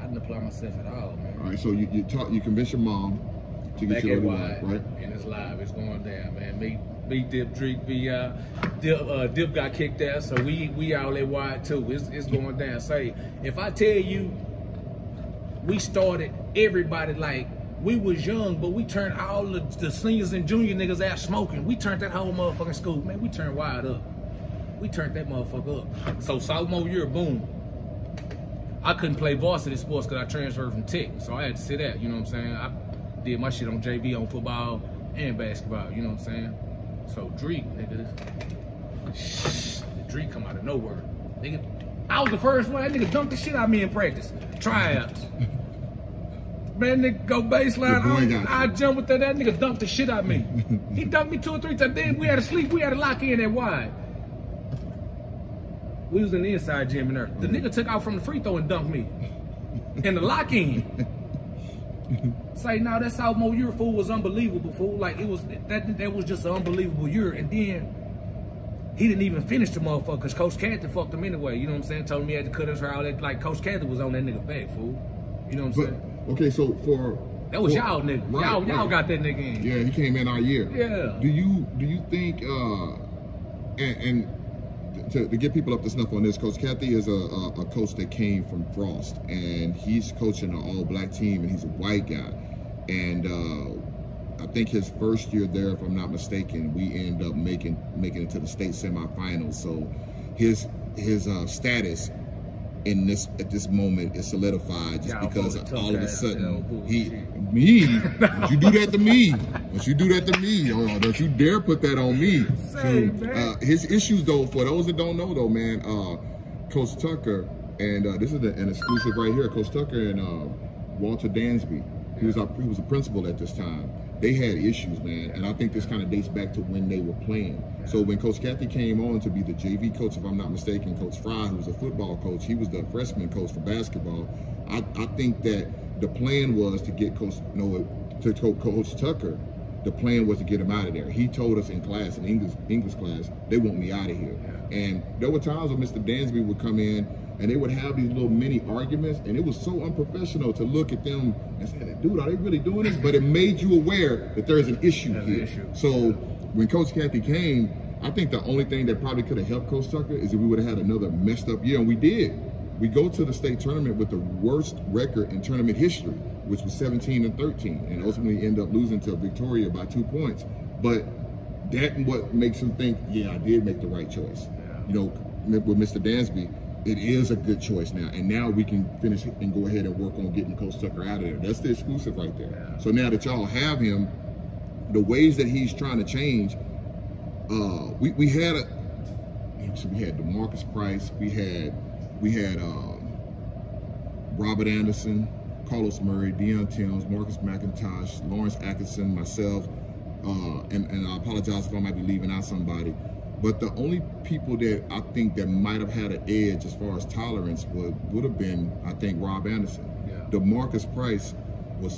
didn't apply myself at all, man. All right, so you convinced your mom to get you right? And it's live. It's going down, man. Me, Dip, Drake, Dip got kicked out, so we all at wide too. It's going down. Say, if I tell you, we started everybody like we was young, but we turned all the seniors and junior niggas out smoking. We turned that whole motherfucking school, man. We turned wide up. We turned that motherfucker up. So sophomore year, boom. I couldn't play varsity sports because I transferred from Tech, so I had to sit out. You know what I'm saying? I did my shit on JV, on football and basketball. You know what I'm saying? So Drake, nigga, Drake come out of nowhere. Nigga, I was the first one. That nigga dunked the shit out of me in practice. Tryouts. Man, nigga go baseline. I jump with that nigga dunked the shit out of me. He dunked me 2 or 3 times. Then we had to sleep. We had to lock in that wide. We was in the inside gym in there. The nigga took out from the free throw and dunked me. In the lock in. Say, no, that sophomore year, fool, was unbelievable, fool. Like, it was, that was just an unbelievable year. And then, he didn't even finish the motherfucker, because Coach Cathy fucked him anyway. You know what I'm saying? Told him he had to cut his hair, all that. Like, Coach Cathy was on that nigga back, fool. You know what I'm saying? Okay, so that was y'all nigga. Right, y'all got that nigga in. Yeah, he came in our year. Yeah. Do you think, to get people up to snuff on this, Coach Cathy is a coach that came from Frost, and he's coaching an all-black team, and he's a white guy. And I think his first year there, if I'm not mistaken, we end up making it to the state semifinals. So his status at this moment is solidified just because all of a sudden once you do that to me, don't you dare put that on me. So, his issues though, for those that don't know though, man, Coach Tucker, and this is an exclusive right here, Coach Tucker and Walter Dansby, he was a principal at this time. They had issues, man, and I think this kind of dates back to when they were playing. So when Coach Cathy came on to be the JV coach, if I'm not mistaken, Coach Fry, who was a football coach, he was the freshman coach for basketball. I think that the plan was to get Coach Tucker. The plan was to get him out of there. He told us in class, in English class, they want me out of here. And there were times when Mr. Dansby would come in and they would have these little mini arguments, and it was so unprofessional to look at them and say, dude, are they really doing this? But it made you aware that there's an issue here. So when Coach Cathy came, I think the only thing that probably could have helped Coach Tucker is if we would have had another messed up year, and we did. We go to the state tournament with the worst record in tournament history, which was 17-13, and ultimately end up losing to Victoria by 2 points. But that's what makes him think, yeah, I did make the right choice. You know, with Mr. Dansby, it is a good choice now, and now we can finish and go ahead and work on getting Coach Tucker out of there. That's the exclusive right there. So now that y'all have him, the ways that he's trying to change, we had DeMarcus Price, we had Robert Anderson, Carlos Murray, Deion Timms, Marcus McIntosh, Lawrence Atkinson, myself, and I apologize if I might be leaving out somebody. But the only people that I think that might have had an edge as far as tolerance would have been, I think, Rob Anderson. DeMarcus Price was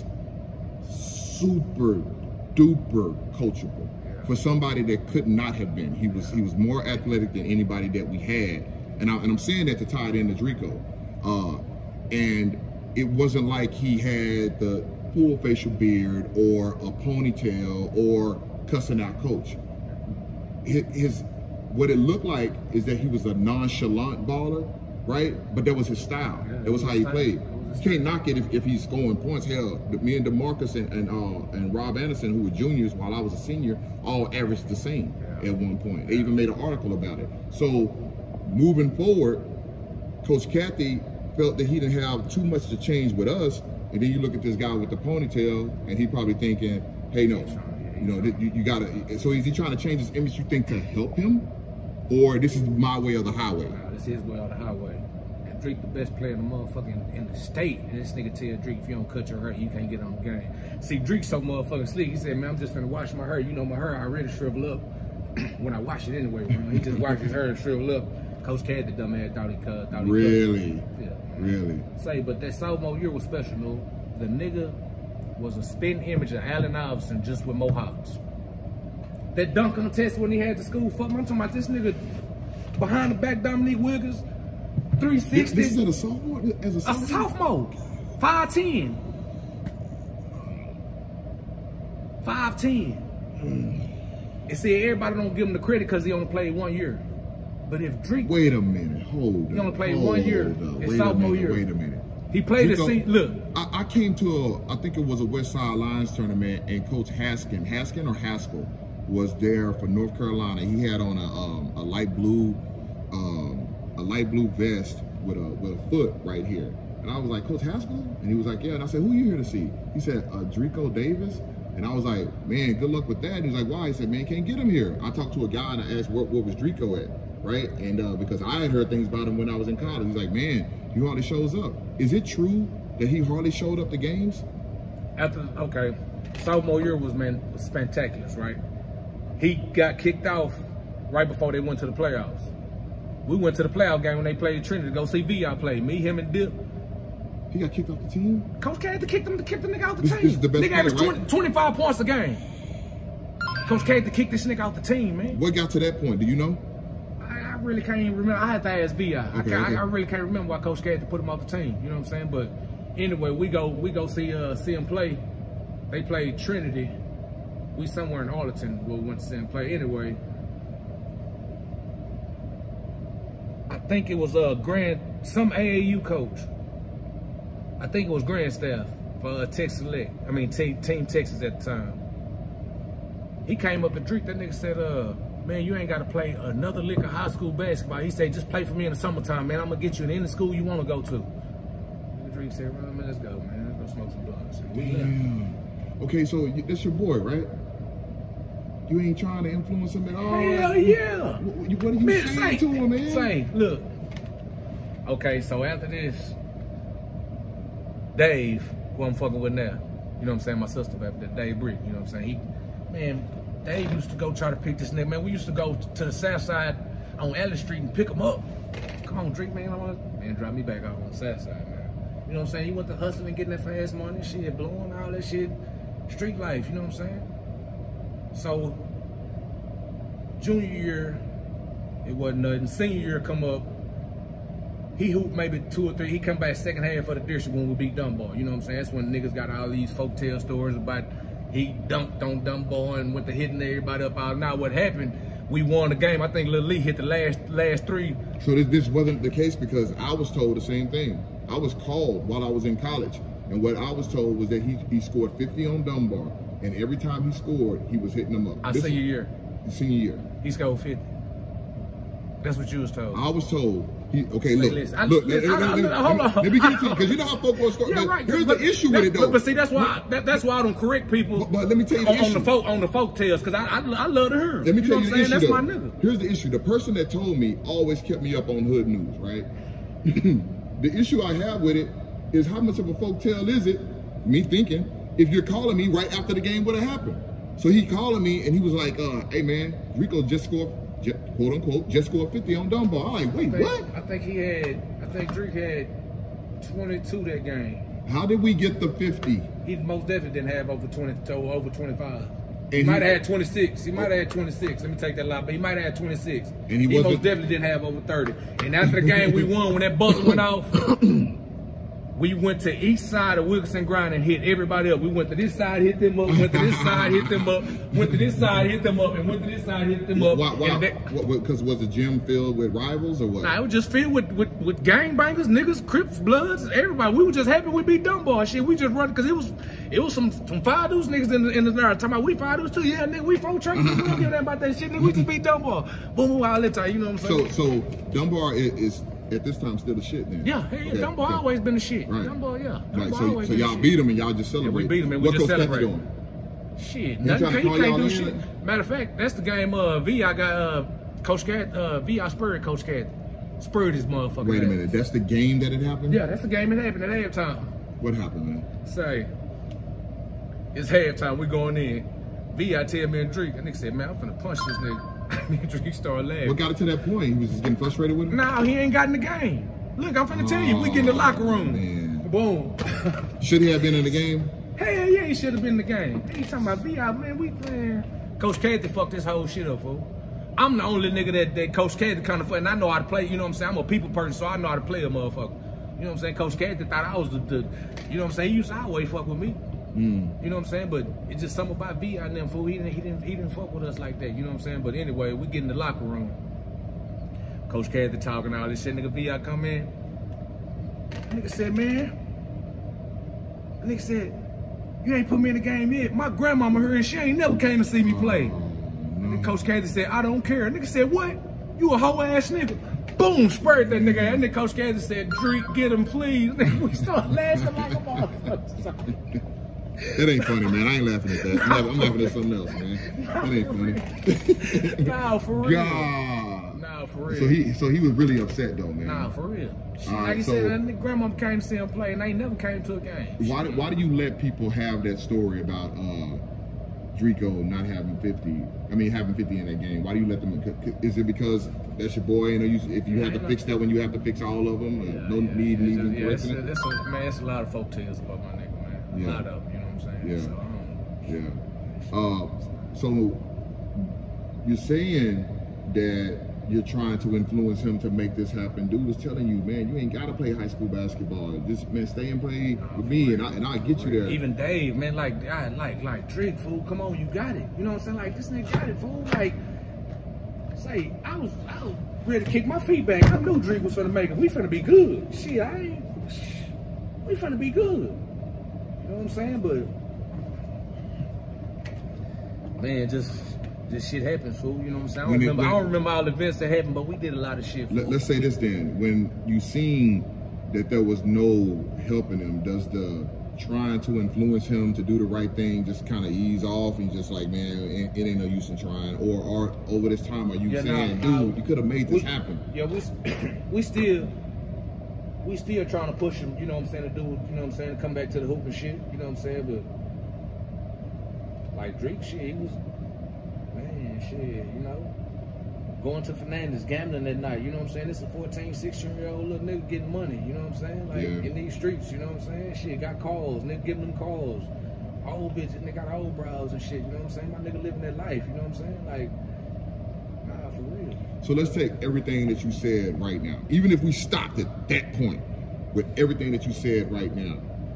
super duper coachable for somebody that could not have been. He was more athletic than anybody that we had, and I'm saying that to tie it into Drico. And it wasn't like he had the full facial beard or a ponytail or cussing out coach. What it looked like is that he was a nonchalant baller, right? But that was his style. That was how he played. You can't knock it if he's scoring points. Hell, me and DeMarcus and Rob Anderson, who were juniors while I was a senior, all averaged the same at one point. They even made an article about it. So moving forward, Coach Cathy felt that he didn't have too much to change with us. And then you look at this guy with the ponytail, and he probably thinking, hey, no. You know, you gotta. So is he trying to change his image, you think, to help him, or this is my way or the highway? Nah, this is way or the highway. And Drake, the best player in the motherfucking in the state, and this nigga tell Drake, if you don't cut your hair, you can't get on the game. See, Drake so motherfucking sleek. He said, man, I'm just finna wash my hair. You know, my hair already shrivel up when I wash it anyway. You know? He just washed his hair and shrivel up. Coach Cathy, the dumbass, thought he cut. Really? Yeah. Really? Say, but that sophomore year was special, though. The nigga was a spin image of Allen Iverson just with mohawks. That dunk contest when he had the school fuck, I'm talking about this nigga behind the back Dominique Wiggins, 360. This is at a sophomore? As a A sophomore. 5'10". 5'10". And see, everybody don't give him the credit because he only played 1 year. But if Drake... Wait a minute. Hold up. He only played 1 year. His sophomore year. Wait a minute. He played the seat. Look. I came to I think it was a West Side Lions tournament, and Coach Haskell was there for North Carolina. He had on a light blue vest with a foot right here. And I was like, Coach Haskell? And he was like, yeah. And I said, who you here to see? He said, Drico Davis. And I was like, man, good luck with that. And he was like, why? He said, man, can't get him here. I talked to a guy and I asked, what was Drico at? Right? And because I had heard things about him when I was in college. He's like, man, he hardly shows up. Is it true that he hardly showed up to games? Okay, sophomore year was spectacular, right? He got kicked off right before they went to the playoffs. We went to the playoff game when they played Trinity to go see VI play. Me, him, and Dip. He got kicked off the team? Coach K had to kick the nigga out the team. This is the best nigga averaged 25 points a game. Coach K had to kick this nigga out the team, man. What got to that point? Do you know? I really can't even remember. I had to ask VI. Okay. I really can't remember why Coach K had to put him off the team. You know what I'm saying? But anyway, we go see him play. They played Trinity. We somewhere in Arlington. We went to see him play. Anyway, I think it was some AAU coach. I think it was Grandstaff for Texas Elect. I mean, Team Texas at the time. He came up and Drake. That nigga said, man, you ain't got to play another lick of high school basketball. He said, just play for me in the summertime, man. I'm going to get you in any school you want to go to. Drake said, well, man, let's go, man. Let's go smoke some blunts. Damn. Okay, so that's your boy, right? You ain't trying to influence him at all? Hell yeah. What are you saying to him, man? Saying, look. Okay, so after this, Dave, who I'm fucking with now, you know what I'm saying, my sister, Dave Brick, you know what I'm saying, Dave used to go try to pick this nigga, man. We used to go to the south side on Ellis Street and pick him up. Come on, Drake, man, drop me back off on the south side, man. You know what I'm saying, he went to hustling, getting that fast money, shit, blowing all that shit, street life, you know what I'm saying? So, junior year, it wasn't nothing. Senior year come up, he hooped maybe 2 or 3. He come back second half for the district when we beat Dunbar. You know what I'm saying? That's when niggas got all these folktale stories about he dunked on Dunbar and went to hitting everybody up out. Now what happened, we won the game. I think Lil Lee hit the last 3. So this wasn't the case, because I was told the same thing. I was called while I was in college. And what I was told was that he scored 50 on Dunbar. And every time he scored, he was hitting them up. Senior year. Senior year. He scored 50. That's what you was told. I was told. Look, hold on. let me get it to you, because you know how folks will start. Yeah, right. Here's the issue with it, though. But see, that's why I don't correct people. But let me tell you the issue. On the folk tales, because I love to hear. Let me tell you the issue, That's though. my nigga. Here's the issue. The person that told me always kept me up on hood news, right? The issue I have with it is, how much of a folk tale is it, me thinking, if you're calling me right after the game would have happened? So he calling me and he was like, hey man, Rico just scored, quote unquote, just scored 50 on Dunbar. I'm like, wait, what? I think Drake had 22 that game. How did we get the 50? He most definitely didn't have over 25. He might have had 26. He might have had 26. Let me take that lie, but he might have had 26. And he most definitely didn't have over 30. And after the game we won, when that buzzer went off, we went to each side of Wilkinson Grind and hit everybody up. We went to this side, hit them up, went to this side, hit them up, went to this side, hit them up, and went to this side, hit them up. Why? Because was the gym filled with rivals or what? Nah, it was just filled with gangbangers, niggas, Crips, Bloods, everybody. We were just happy we beat Dunbar. Shit, we just run, because it was some 5 dudes niggas in the there talking about we 5 dudes too. Yeah, nigga, we 4 trucks. We don't give a damn about that shit, nigga. We just beat Dunbar. Boom, all that time, you know what I'm saying? So Dunbar is at this time still the shit then? Yeah, hey, okay. Dunbar always been the shit. Right. Dunbar, yeah. Dunbar right, so y'all beat them and y'all just celebrate. Yeah, we beat them and we just celebrate. Doing? Shit, nothing. He can't do shit. Matter of fact, that's the game VI got Coach Cat, VI spurred Coach Cat. Spurred his motherfucker. Wait a minute, that's the game that it happened? Yeah, that's the game that happened at halftime. What happened, man? Say, it's halftime, we going in. VI tell me and Drake, and nigga said, man, I'm finna punch this nigga. Me and Drake started laughing. What got it to that point? He was just getting frustrated with him? No, he ain't got in the game. Look, I'm finna tell you, we get in the locker room. Man. Boom. Should he have been in the game? Hell yeah, he should have been in the game. He talking about VI, man, we playing. Coach Kathy fucked this whole shit up, fool. I'm the only nigga that Coach Cathy kind of, and I know how to play, you know what I'm saying? I'm a people person, so I know how to play a motherfucker. You know what I'm saying? Coach Cathy thought I was the you know what I'm saying? He used to always fuck with me. You know what I'm saying? But it's just something about V out there, fool. He didn't fuck with us like that. You know what I'm saying? But anyway, we get in the locker room. Coach Cathy talking all this shit. Nigga V, I come in. Nigga said, man. Nigga said, you ain't put me in the game yet. My grandmama here and she ain't never came to see me play. And Coach Cathy said, I don't care. Nigga said, what? You a hoe ass nigga. Boom, spurred that nigga. And then Coach Cathy said, Drake, get him, please. We start laughing like a motherfucker. That ain't funny, man. I ain't laughing at that. I'm laughing at something else, man. That ain't funny. Nah, for real. God. Nah, for real. So he was really upset though, man. Nah, for real. Right, like he said, that nigga grandma came to see him play, and they never came to a game. Why do you let people have that story about Drico not having 50? I mean, having 50 in that game. Why do you let them? Is it because that's your boy, and if you have to fix that when you have to fix all of them, no need even correcting it? Man, it's a lot of folk tales about my nigga, man. A lot of them, you know what I'm saying? Yeah. So you're saying that you're trying to influence him to make this happen. Dude was telling you, man, you ain't gotta play high school basketball. Just, man, stay and play with me, and I'll get you there. Even Dave, man, like Drake, fool, come on, you got it. You know what I'm saying? Like, this nigga got it, fool. Like, say, I was ready to kick my feet back. I knew Drake was finna make it. We finna be good. Shit, we finna be good. You know what I'm saying? But, man, just... This shit happens, fool. You know what I'm saying? I don't remember all the events that happened, but we did a lot of shit. Let's say this then. When you seen that there was no helping him, does the trying to influence him to do the right thing just kind of ease off and just like, man, it ain't no use in trying? Or over this time, are you saying, dude, you could have made this happen? Yeah, we still trying to push him, you know what I'm saying, to do, you know what I'm saying, to come back to the hoop and shit, you know what I'm saying? But like Drake, shit, he was... Shit, you know, going to Fernandez, gambling that night, you know what I'm saying? This is a 14, 16-year-old little nigga getting money, you know what I'm saying? Like, in these streets, you know what I'm saying? Shit, got calls, nigga giving them calls. Old bitches, nigga got old brows and shit, you know what I'm saying? My nigga living that life, you know what I'm saying? Like, nah, for real. So let's take everything that you said right now, even if we stopped at that point with everything that you said right now,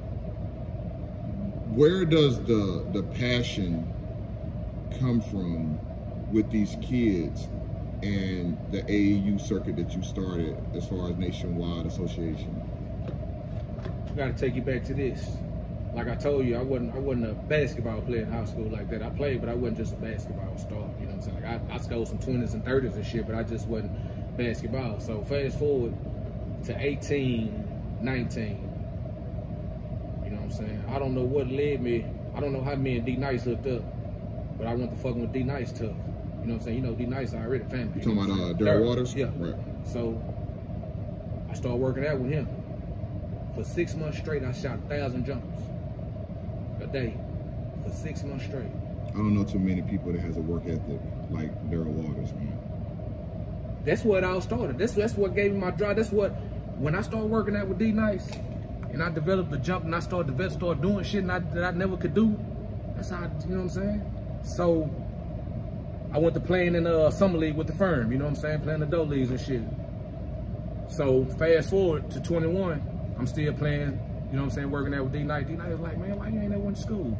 where does the passion come from with these kids and the AAU circuit that you started as far as nationwide association? I gotta take you back to this. Like I told you, I wasn't a basketball player in high school like that. I played, but I wasn't just a basketball star. You know what I'm saying? Like I scored some 20s and 30s and shit, but I just wasn't basketball. So fast forward to 18, 19. You know what I'm saying? I don't know what led me. I don't know how me and D Nice hooked up, but I went to fucking with D Nice tough. You know what I'm saying? You know, D Nice already family. You talking about Daryl Waters? Yeah. Right. So I started working out with him. For 6 months straight, I shot 1,000 jumpers a day. For 6 months straight. I don't know too many people that has a work ethic like Daryl Waters, man. That's what it all started. That's what gave me my drive. That's what, when I started working out with D Nice, and I developed the jump, and I started doing shit that I never could do. That's how, you know what I'm saying? So I went to playing in summer league with the firm, you know what I'm saying? Playing the dough leagues and shit. So fast forward to 21, I'm still playing, you know what I'm saying, working out with D Nice. D Nice was like, man, why you ain't never went to school?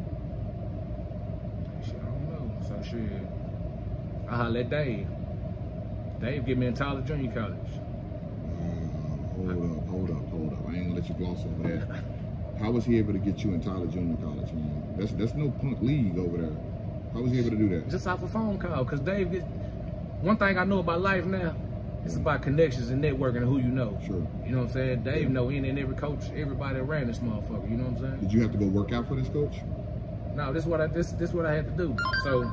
Shit, I don't know. So shit, I hollered at Dave. Dave get me in Tyler Junior College. Hold up. I ain't gonna let you gloss over that. How was he able to get you in Tyler Junior College, man? That's no punk league over there. How was he able to do that? Just off a phone call, because Dave gets... One thing I know about life now, it's about connections and networking and who you know. Sure. You know what I'm saying? Dave know any and every coach, everybody around this motherfucker, you know what I'm saying? Did you have to go work out for this coach? No, this is what I had to do. So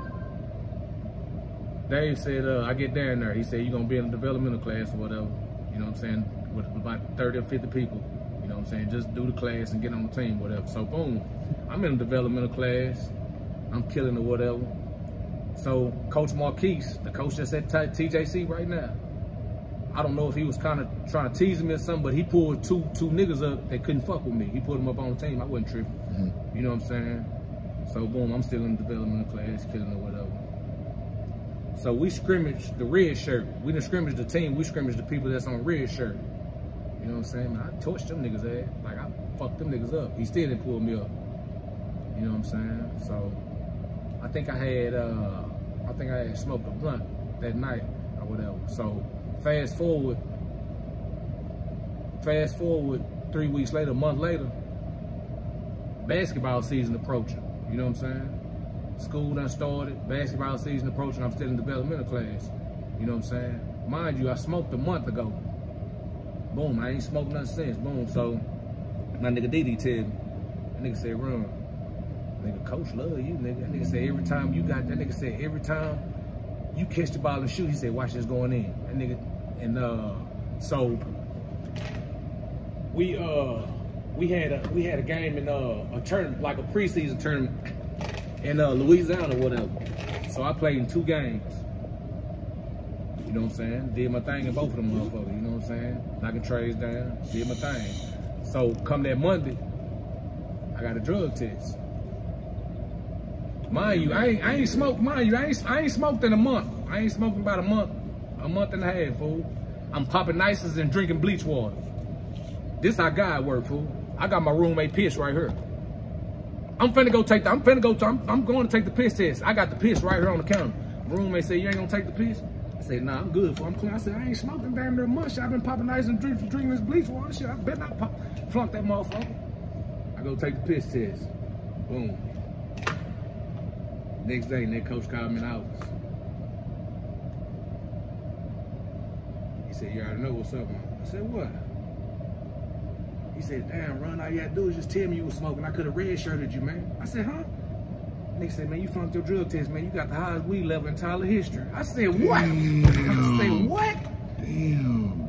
Dave said, I get down there, he said, you're gonna be in a developmental class or whatever, you know what I'm saying, with about 30 or 50 people. You know what I'm saying? Just do the class and get on the team, whatever. So boom, I'm in a developmental class. I'm killing or whatever. So Coach Marquise, the coach that's at TJC right now, I don't know if he was kind of trying to tease me or something, but he pulled two niggas up that couldn't fuck with me. He put them up on the team. I wasn't tripping. You know what I'm saying? So boom, I'm still in the developmental class, killing or whatever. So we scrimmaged the red shirt. We didn't scrimmage the team. We scrimmaged the people that's on red shirt. You know what I'm saying? I torched them niggas' ass. Like, I fucked them niggas up. He still didn't pull me up. You know what I'm saying? So I think I had smoked a blunt that night or whatever. So fast forward 3 weeks later, a month later, basketball season approaching. You know what I'm saying? School done started, basketball season approaching. I'm still in developmental class. You know what I'm saying? Mind you, I smoked a month ago. Boom, I ain't smoked nothing since. Boom. So my nigga Didi tell me, that nigga said, run. Nigga, coach love you, nigga. That nigga said every time every time you catch the ball and shoot, he said, watch this going in. That nigga, and so we had a game in a tournament, like a preseason tournament in Louisiana or whatever. So I played in 2 games. You know what I'm saying? Did my thing in both of them motherfuckers, you know what I'm saying? Knocking trades down, did my thing. So come that Monday, I got a drug test. Mind you, I ain't smoked in a month. I ain't smoked about a month and a half, fool. I'm popping nices and drinking bleach water. This how God work, fool. I got my roommate piss right here. I'm going to take the piss test. I got the piss right here on the counter. My roommate said, you ain't gonna take the piss? I said, nah, I'm good, fool. I'm clean. I said, I ain't smoking damn near a month. I've been popping nice and drinking this bleach water. Shit, I better not flunk that motherfucker. I go take the piss test. Boom. Next day, that coach called me in the office. He said, you already know what's up, man. I said, what? He said, damn, Ron, all you had to do is just tell me you was smoking. I could have red-shirted you, man. I said, huh? Nigga said, man, you flunked your drug test, man. You got the highest weed level in Tyler history. I said, what? Damn. I said, what? Damn.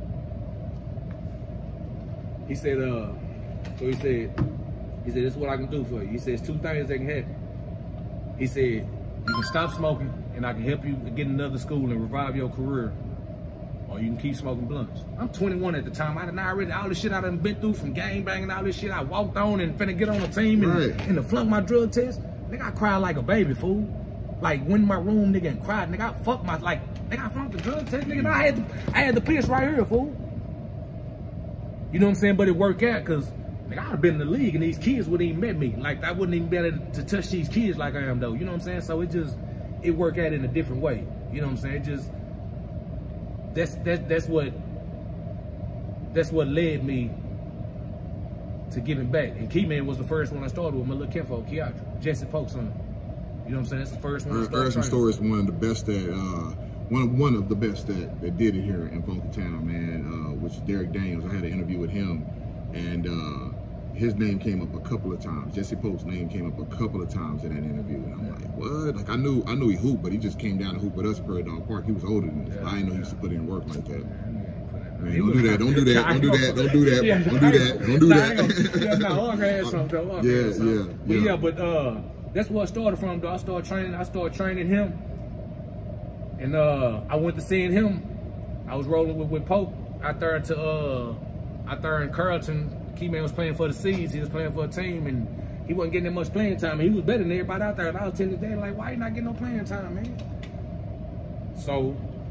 He said, he said, this is what I can do for you. He said, it's 2 things that can happen. He said, you can stop smoking and I can help you get another school and revive your career, or you can keep smoking blunts. I'm 21 at the time. I done already, all this shit I done been through from gang banging, all this shit I walked on and finna get on a team and to flunk my drug test. Nigga, I cried like a baby, fool. Like, went in my room, nigga, and cried. Nigga, I fucked my, like, nigga, I flunked the drug test, nigga, and I had the piss right here, fool. You know what I'm saying? But it worked out, because, nigga, I'd have been in the league, and these kids wouldn't even met me. Like, I wouldn't even be able to touch these kids like I am, though. You know what I'm saying? So it worked out in a different way. You know what I'm saying? That's what led me to giving back. And Keyman was the first one I started with, my little kinfolk, Keandra, Jesse Polk's son. You know what I'm saying? That's the first one. Urban Story is one of the best that one of the best that did it here in Funky Town, man. Which is Derek Daniels. I had an interview with him, and his name came up a couple of times. Jesse Polk's name came up a couple of times in that interview, and I'm like, what? Like I knew he hooped, but he just came down to hoop with us at Prairie Dog Park. He was older than us. I didn't know he used to put in work like that. Man, don't do that. Don't do that. Don't do that. Don't do that. Don't do that. Don't do that. Yeah, but that's where I started from, though. I started training him, and I went to seeing him. I was rolling with Pope out there in Carlton. Keyman was playing for the Seeds. He was playing for a team, and he wasn't getting that much playing time. He was better than everybody out there. And I was telling his dad, like, why you not getting no playing time, man? So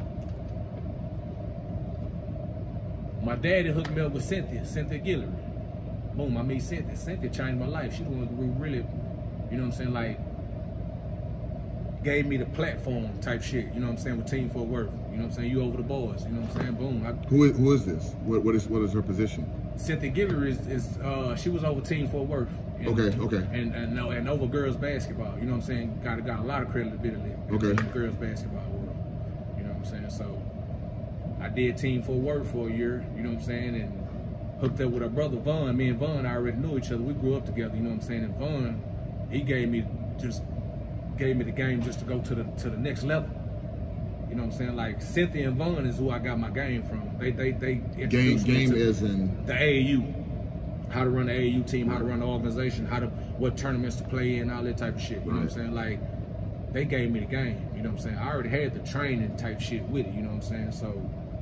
my daddy hooked me up with Cynthia Guillory. Boom, I meet Cynthia. Cynthia changed my life. She was really, you know what I'm saying, like, gave me the platform type shit, you know what I'm saying, with Team Fort Worth. You know what I'm saying, you over the boys, you know what I'm saying, boom. Who is this? What is her position? Cynthia Guillory is she was over Team Fort Worth. Okay. And over girls basketball, you know what I'm saying, got a lot of credibility in the girls basketball world. You know what I'm saying, so I did Team Fort Worth for a year, you know what I'm saying, and hooked up with her brother Vaughn. Me and Vaughn already knew each other. We grew up together, you know what I'm saying, and Vaughn, he gave me the game just to go to the next level. You know what I'm saying? Like Cynthia and Vaughn is who I got my game from. They introduced me to as in the AAU, how to run the AAU team, how to run the organization, what tournaments to play in, all that type of shit. You know what I'm saying? Like they gave me the game. You know what I'm saying? I already had the training type shit with it. You know what I'm saying? So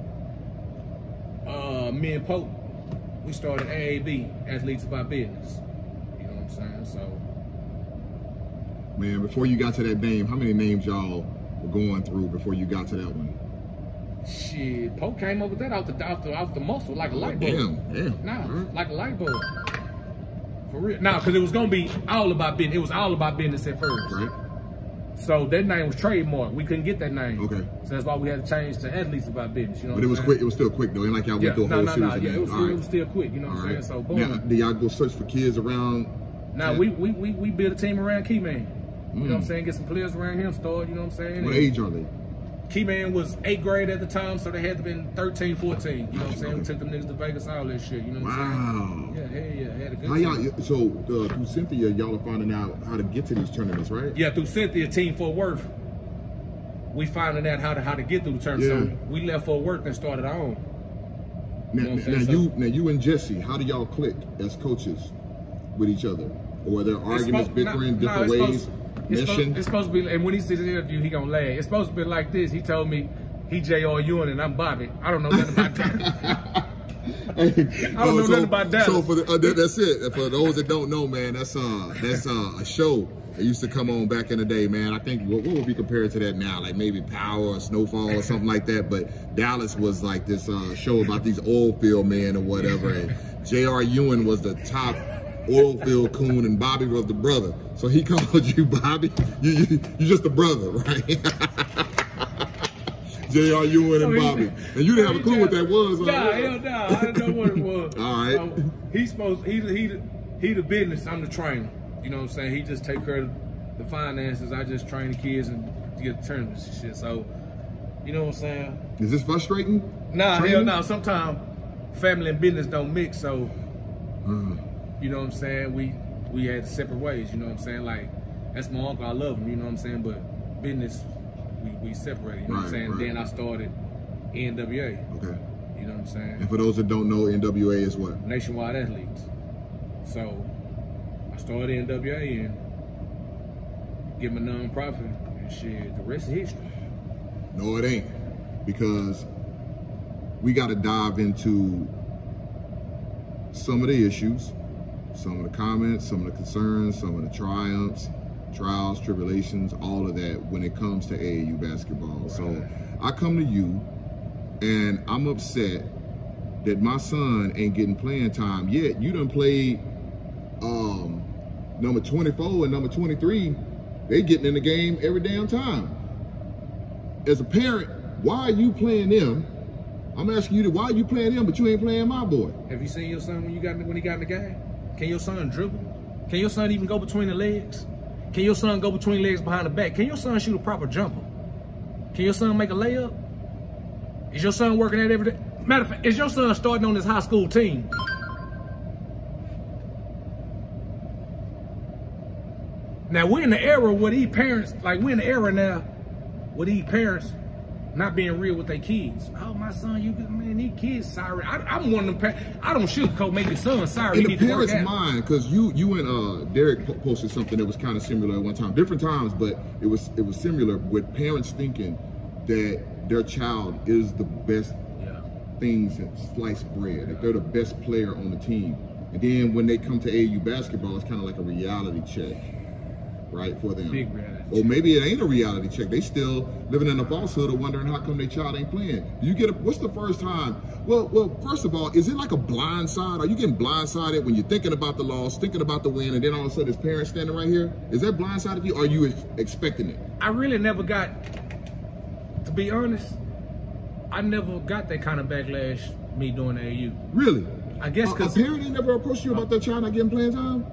me and Pope, we started AAB, Athletes About Business. You know what I'm saying? So man, before you got to that name, how many names y'all were going through before you got to that one? Shit, Pope came up with that off the muscle like a light bulb. Damn. Nah, like a light bulb. For real. Nah, because it was gonna be all about business. It was all about business at first. Right. So that name was trademarked. We couldn't get that name. Okay. So that's why we had to change to Athletes About Business. You know. But it was quick. It was still quick though. Ain't like y'all went through a whole series. Yeah, it was still quick. You know what I'm saying? So boom. Now, do y'all go search for kids around? Now we built a team around Keyman. You know what I'm saying? Get some players around him, start, you know what I'm saying? What age are they? Keyman was 8th grade at the time, so they had to been 13, 14. You know what I'm saying? We took them niggas to Vegas, all that shit. You know what I'm saying? Yeah, hell yeah. Had a good time. So through Cynthia, y'all are finding out how to get to these tournaments, right? Yeah, through Cynthia, Team Fort Worth, we finding out how to get through the tournament. Yeah. So we left Fort Worth and started our own. Now you and Jesse, how do y'all click as coaches with each other? Or are there arguments, bickering, different ways? It's supposed to be, and when he sees the interview, he gonna laugh. It's supposed to be like this. He told me he J.R. Ewing and I'm Bobby. I don't know nothing about that. I don't know nothing about that. So for that's it. For those that don't know, man, that's a show that used to come on back in the day, man. I think what would be compared to that now, like maybe Power or Snowfall or something like that. But Dallas was like this show about these oil field men or whatever, and J.R. Ewing was the top oil field coon and Bobby was the brother. So he called you Bobby. You just a brother, right? J.R. Ewing and Bobby. And you didn't have a clue what that was. Nah, hell nah. I didn't know what it was. All right. He the business, I'm the trainer. You know what I'm saying? He just take care of the finances. I just train the kids and get the tournaments and shit. So, you know what I'm saying? Is this frustrating? Nah, hell no. Sometimes family and business don't mix, so you know what I'm saying? We had separate ways, you know what I'm saying? Like, that's my uncle, I love him, you know what I'm saying? But business, we separated, you know what I'm saying? Then I started NWA. Okay. You know what I'm saying? And for those that don't know, NWA is what? Nationwide Athletes. So I started NWA and get my nonprofit and shit, the rest is history. No, it ain't. Because we got to dive into some of the issues, some of the comments, some of the concerns, some of the triumphs, trials, tribulations, all of that when it comes to AAU basketball. Right. So I come to you and I'm upset that my son ain't getting playing time yet. You done played number 24 and number 23. They getting in the game every damn time. As a parent, why are you playing them? I'm asking you, why are you playing them, but you ain't playing my boy? Have you seen your son when he got in the game? Can your son dribble? Can your son even go between the legs? Can your son go between legs behind the back? Can your son shoot a proper jumper? Can your son make a layup? Is your son working at every day? Matter of fact, is your son starting on his high school team? Now, we're in the era where these parents, like we're in the era now where these parents not being real with their kids. Oh, my son, man, these kids sorry. I'm one of them parents. I don't sugarcoat make your son sorry. In the parents' mind, because you and Derek posted something that was kind of similar at one time, different times, but it was similar with parents thinking that their child is the best things at sliced bread, that they're the best player on the team. And then when they come to AAU basketball, it's kind of like a reality check, right, for them. Big reality. Or maybe it ain't a reality check. They still living in the falsehood of wondering how come their child ain't playing. You get what's the first time? Well, first of all, is it like a blind side? Are you getting blindsided when you're thinking about the loss, thinking about the win, and then all of a sudden his parents standing right here? Is that blindsided you? Or are you expecting it? I really never got, to be honest, I never got that kind of backlash me doing AAU. Really? I guess because a parent ain't never approached you about their child not getting playing time?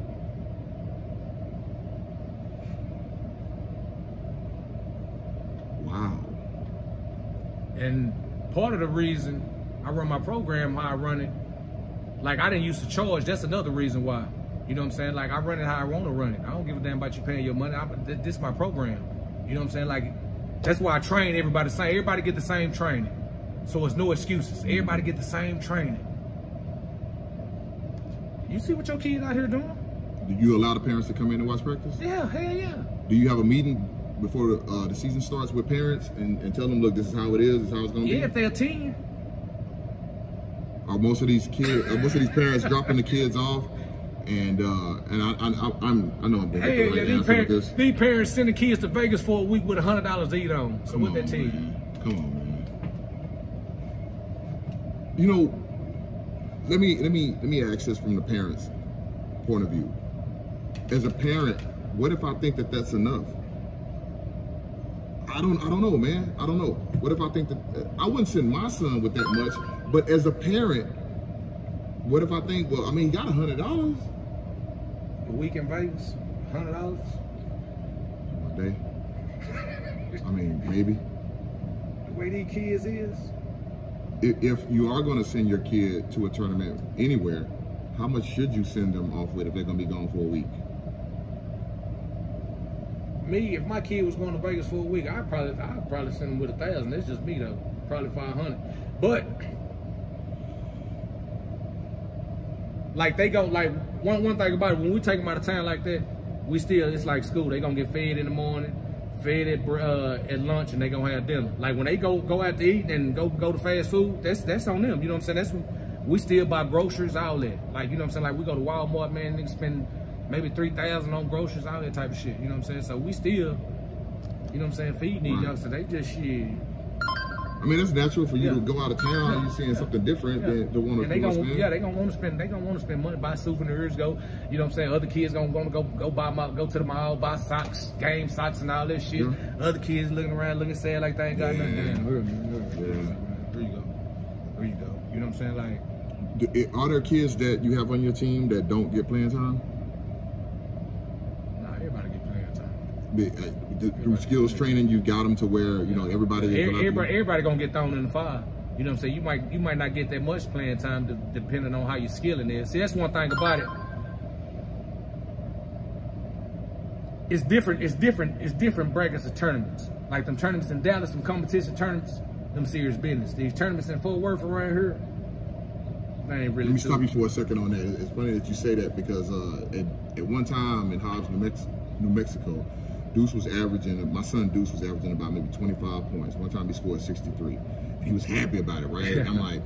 Wow. And part of the reason I run my program how I run it, like I didn't used to charge, that's another reason why. You know what I'm saying? Like I run it how I want to run it. I don't give a damn about you paying your money. This is my program. You know what I'm saying? Like that's why I train everybody the same. Everybody get the same training. So it's no excuses. Everybody get the same training. You see what your kid out here doing? Do you allow the parents to come in and watch practice? Yeah, hell yeah. Do you have a meeting before the season starts with parents and tell them, look, this is how it is, this is how it's going to be? Yeah, if they're a teen. Are most of these kids, most of these parents dropping the kids off And I know I'm being Hey, right these parents sending kids to Vegas for a week with $100 to eat on. So what that tell you? Come on, man. You know, let me ask this from the parents' point of view. As a parent, what if I think that that's enough? I don't know, man. I don't know. What if I think that I wouldn't send my son with that much? But as a parent, what if I think, well, I mean, he got $100 a week in Vegas, $100 a day. I mean, maybe. The way these kids is. If you are going to send your kid to a tournament anywhere, how much should you send them off with if they're going to be gone for a week? Me, if my kid was going to Vegas for a week, I'd probably send them with 1,000. That's just me though, probably 500. But like they go, like one thing about it, when we take them out of town like that, we still, it's like school. They gonna get fed in the morning, fed at lunch, and they gonna have dinner. Like when they go out to eat and go to fast food, that's on them. You know what I'm saying? That's we still buy groceries, all that. Like, you know what I'm saying? Like we go to Walmart, man, niggas spend maybe $3,000 on groceries, all that type of shit. You know what I'm saying? So we still, you know what I'm saying, feeding these youngsters. They just shit. I mean, it's natural for you to go out of town and you're seeing something different than to want to spend. Yeah, they gonna want to spend money, buy souvenirs, go, you know what I'm saying? Other kids gonna go go to the mall, buy socks, game socks and all that shit. Yeah. Other kids looking around, looking sad like they ain't got nothing. There you go. There you go. You know what I'm saying? Like, are there kids that you have on your team that don't get playing time? Nah, everybody get playing time. Through skills training, you got them to where, you know, everybody gonna get thrown in the fire. You know what I'm saying? You might not get that much playing time depending on how your skilling is. See, that's one thing about it. It's different brackets of tournaments. Like them tournaments in Dallas, some competition tournaments, them serious business. These tournaments in Fort Worth around here, they ain't really. Let me stop you for a second on that. It's funny that you say that because at one time in Hobbs, New Mexico, Deuce was averaging, my son Deuce was averaging about maybe 25 points. One time he scored 63. And he was happy about it, right? I'm like,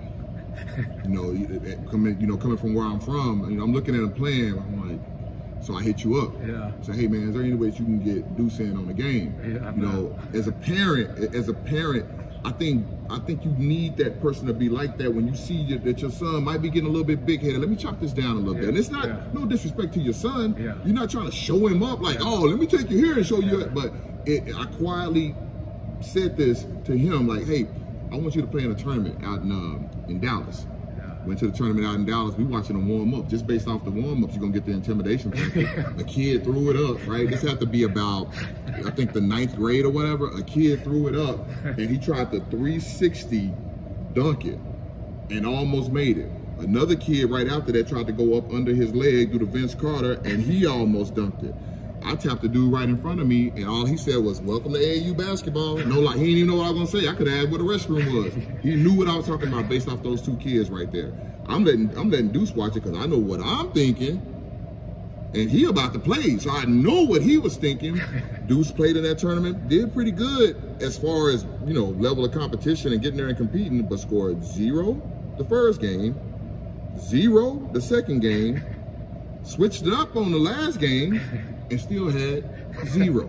coming from where I'm from, I'm looking at him playing, I'm like, so I hit you up. Yeah. Say, hey man, is there any way that you can get Deuce in on the game? Yeah, as a parent, I think you need that person to be like that when you see that your son might be getting a little bit big-headed. Let me chop this down a little bit. And it's not no disrespect to your son. Yeah. You're not trying to show him up like, oh, let me take you here and show you. But I quietly said this to him like, hey, I want you to play in a tournament out in Dallas. Went to the tournament out in Dallas. We watching them warm up. Just based off the warm ups, you're gonna get the intimidation factor. A kid threw it up, right? This had to be about, I think, the 9th grade or whatever. A kid threw it up, and he tried to 360 dunk it, and almost made it. Another kid right after that tried to go up under his leg, do the Vince Carter, and he almost dunked it. I tapped the dude right in front of me, and all he said was, welcome to AAU basketball. No, like, he didn't even know what I was gonna say. I could have asked where the restroom was. He knew what I was talking about based off those two kids right there. I'm letting Deuce watch it because I know what I'm thinking, and he about to play, so I know what he was thinking. Deuce played in that tournament, did pretty good as far as, level of competition and getting there and competing, but scored 0 the first game, 0 the second game, switched it up on the last game, and still had 0.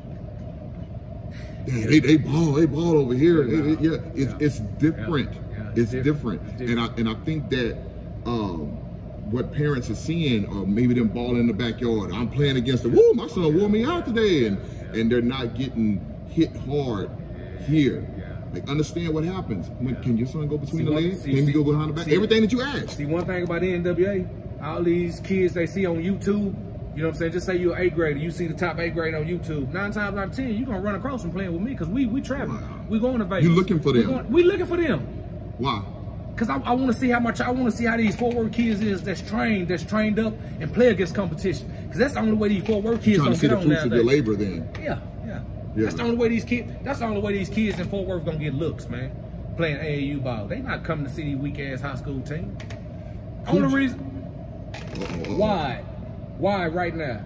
Damn, they ball over here. It's different. It's different. And I think that what parents are seeing, or maybe them balling in the backyard. I'm playing against the my son wore me out today, and they're not getting hit hard here. Like, understand what happens. Can your son go between the legs? Can he go behind the back? Everything that you ask. See, one thing about the NWA, all these kids they see on YouTube. You know what I'm saying? Just say you're an 8th grader, you see the top 8th grade on YouTube. 9 times out of 10, you're gonna run across them playing with me because we traveling. Wow. We going to Vegas. You looking for them? We looking for them. Why? Because I want to see how these Fort Worth kids is that's trained up and play against competition. Because that's the only way these Fort Worth kids gonna get on nowadays. Trying to see the fruits of your labor then. Yeah. That's the only way these kids in Fort Worth gonna get looks, man. Playing AAU ball. They not coming to see these weak ass high school team. Only reason why right now?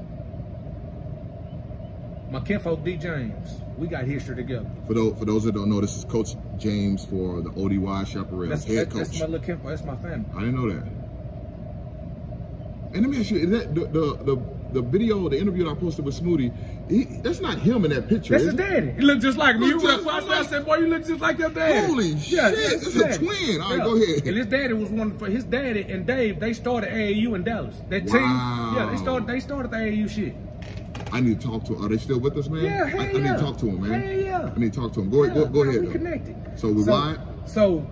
My kinfolk D. James, we got history together. For those that don't know, this is Coach James for the ODY Chaparrals, head coach. That's my little kinfolk, that's my family. I didn't know that. And let me ask you, is that the video, the interview that I posted with Smoothie, that's not him in that picture. That's his daddy. He looked just like me. I said, boy, you look just like your daddy. Holy shit, this is a twin. All right, go ahead. And his daddy was his daddy and Dave, they started AAU in Dallas. That team, yeah, they started the AAU shit. I need to talk to him. Are they still with us, man? Yeah, I need to talk to him, man. Hell yeah. I need to talk to him. Go ahead. We connected. So we Wyatt? So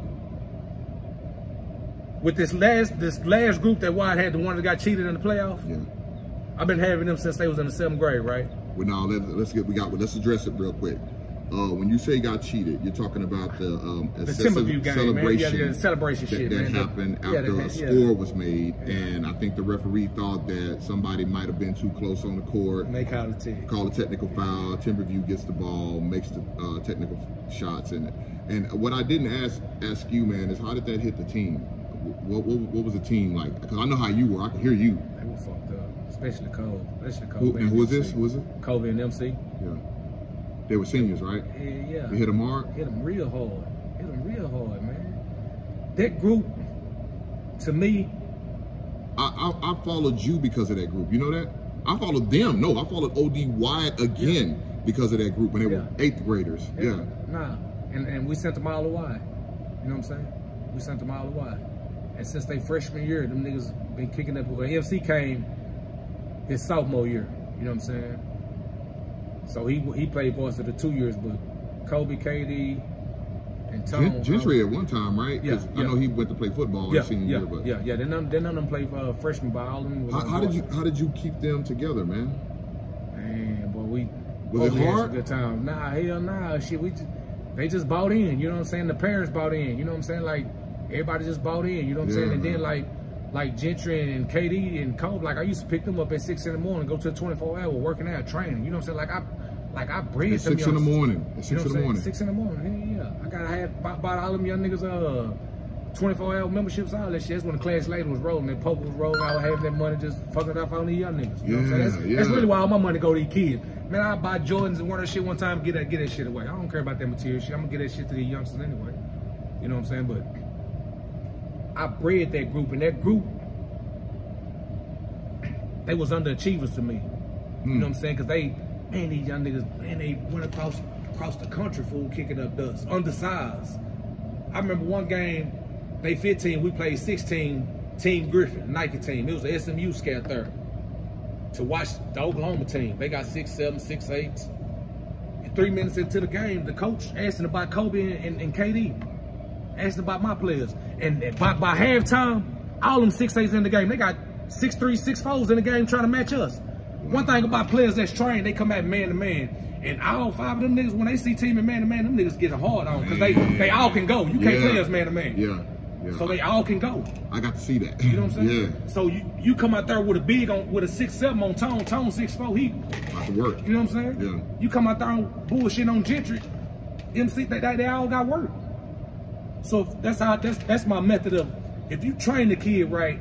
with this last group that Wyatt had, the one that got cheated in the playoff. Yeah. I've been having them since they was in the 7th grade, right? Well, now let's address it real quick. When you say got cheated, you're talking about the Timberview game, celebration, man. Yeah, celebration shit, that happened after a score was made, and I think the referee thought that somebody might have been too close on the court. And they called a technical foul. Timberview gets the ball, makes the technical shots in it. And what I didn't ask you, man, is how did that hit the team? What was the team like? Because I know how you were. I can hear you. They were fucked up, especially Cole. Who was this? Was it? Kobe and MC. Yeah. They were seniors, right? Yeah. They hit them hard? Hit them real hard. Man. That group, to me... I followed you because of that group. You know that? I followed them. No, I followed OD Wyatt again because of that group when they were 8th graders. Yeah. Nah. And we sent them all wide. You know what I'm saying? We sent them all wide. And since they freshman year, them niggas been kicking up. Well, MC came his sophomore year. You know what I'm saying? So he played for us for the 2 years, but Kobe, KD, and Tom. Gentry at one time, right? Yeah, I know he went to play football his senior year, but yeah. Then none of them played for freshman ball. How did you keep them together, man? Man, boy, was it hard? Had a good time. Nah, hell nah. Shit, they just bought in. You know what I'm saying? The parents bought in. You know what I'm saying? Like everybody just bought in. You know what I'm saying? And then like Gentry and KD and Kobe, like I used to pick them up at 6 in the morning, go to a 24-hour working out, training. You know what I'm saying? Like I bred them 6 in the morning. At 6 in the morning. 6 in the morning. Yeah. I gotta bought all them young niggas 24-hour memberships, all that shit. That's when the class later was rolling, and poker was rolling. I was having that money just fucking it up on these young niggas. You know what I'm saying? That's really why all my money go to these kids. Man, I buy Jordans and wear that shit one time, get that shit away. I don't care about that material shit. I'm gonna get that shit to these youngsters anyway. You know what I'm saying? But I bred that group, and that group, they was underachievers to me. You know what I'm saying? Because these young niggas, man, they went across the country for kicking up dust, undersized. I remember one game, they 15, we played 16, Team Griffin, Nike team. It was the SMU scout there to watch the Oklahoma team. They got 6'7", 6'8". And 3 minutes into the game, the coach asking about Kobe and KD, asking about my players. And by halftime, all them 6'8" in the game, they got 6'3", 6'4" in the game trying to match us. One thing about players that's trained, they come at man to man. And all 5 of them niggas, when they see team in man to man, them niggas get hard on because they all can go. You can't play us man to man. Yeah. So they all can go. I got to see that. You know what I'm saying? Yeah. So you come out there with a big on with a 6'7" on Tone 6'4", he about to work. You know what I'm saying? Yeah. You come out there on bullshit on Gentry, MC, they all got work. So that's my method of, if you train the kid right,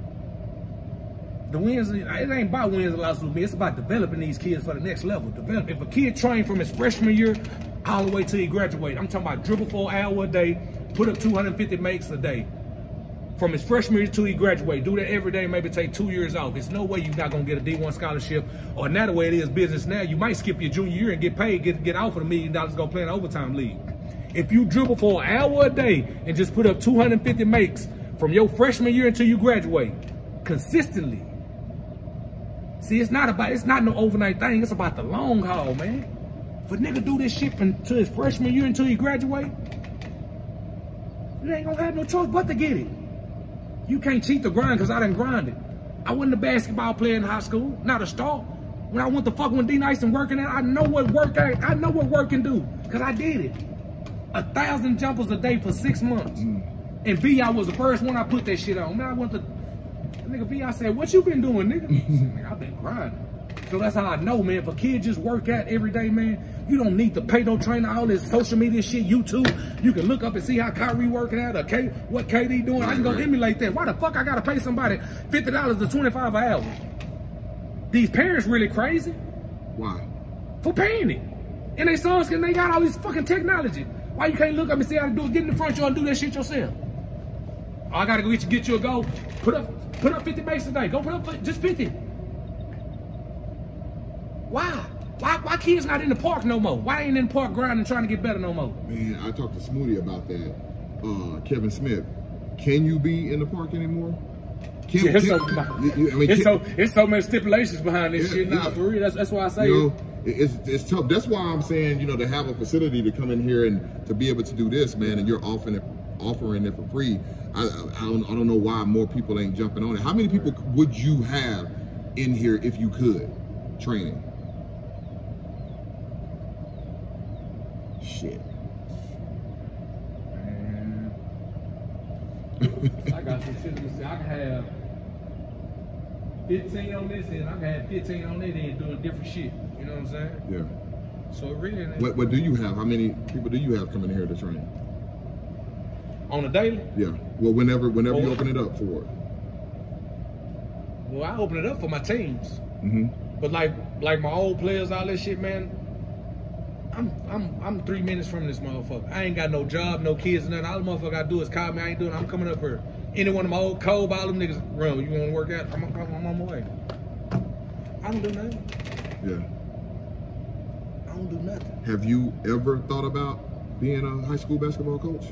the wins, it ain't about wins and losses with me. It's about developing these kids for the next level. If a kid trained from his freshman year all the way till he graduate, I'm talking about dribble for an hour a day, put up 250 makes a day. From his freshman year till he graduate, do that every day, maybe take 2 years off. There's no way you're not gonna get a D1 scholarship. Or now the way it is business now, you might skip your junior year and get paid, get offered $1 million to go play in an overtime league. If you dribble for an hour a day and just put up 250 makes from your freshman year until you graduate, consistently. See, it's not no overnight thing. It's about the long haul, man. If a nigga do this shit until his freshman year until he graduate, you ain't gonna have no choice but to get it. You can't cheat the grind because I done grinded. I wasn't a basketball player in high school, not a star. When I went to fuck with D-Nice and working out, I know what work can do, because I did it. 1,000 jumpers a day for 6 months. And V.I. was the first one I put that shit on. Man, I went to, nigga, V.I. said, what you been doing, nigga? Nigga, I've been grinding. So that's how I know, man. If a kid just work out every day, man, you don't need to pay no trainer, all this social media shit, YouTube. You can look up and see how Kyrie working out or what KD doing. I can go emulate that. Why the fuck I gotta pay somebody $50 to $25 an hour? These parents really crazy. Why? For paying it. And they sons, and they got all this fucking technology. Why you can't look up and see how to do it? Get in the front yard and do that shit yourself. I gotta go get you a goal. Put up 50 bases today. Go put up just 50. Why? Why kids not in the park no more? Why ain't in the park grinding trying to get better no more? Man, I talked to Smoothie about that. Kevin Smith, can you be in the park anymore? It's so many stipulations behind this shit now. For real, that's why I say it's tough. That's why I'm saying, you know, to have a facility to come in here and to be able to do this, man, and you're offering it for free. I don't know why more people ain't jumping on it. How many people would you have in here if you could training? Shit. Man. I got some shit to say. I can have 15 on this end, I can have 15 on that end doing different shit. You know what I'm saying? Yeah. So it really. What do you have? How many people do you have coming here to train? On a daily? Yeah. Well, whenever you open it up for it. Well, I open it up for my teams. Mm-hmm. But like my old players, all that shit, man. I'm 3 minutes from this motherfucker. I ain't got no job, no kids, nothing. All the motherfucker I do is call me. I ain't doing it. I'm coming up here. Any one of my old cold, all them niggas, bro, you want to work out? I'm on my way. I don't do nothing. Yeah. I don't do nothing. Have you ever thought about being a high school basketball coach?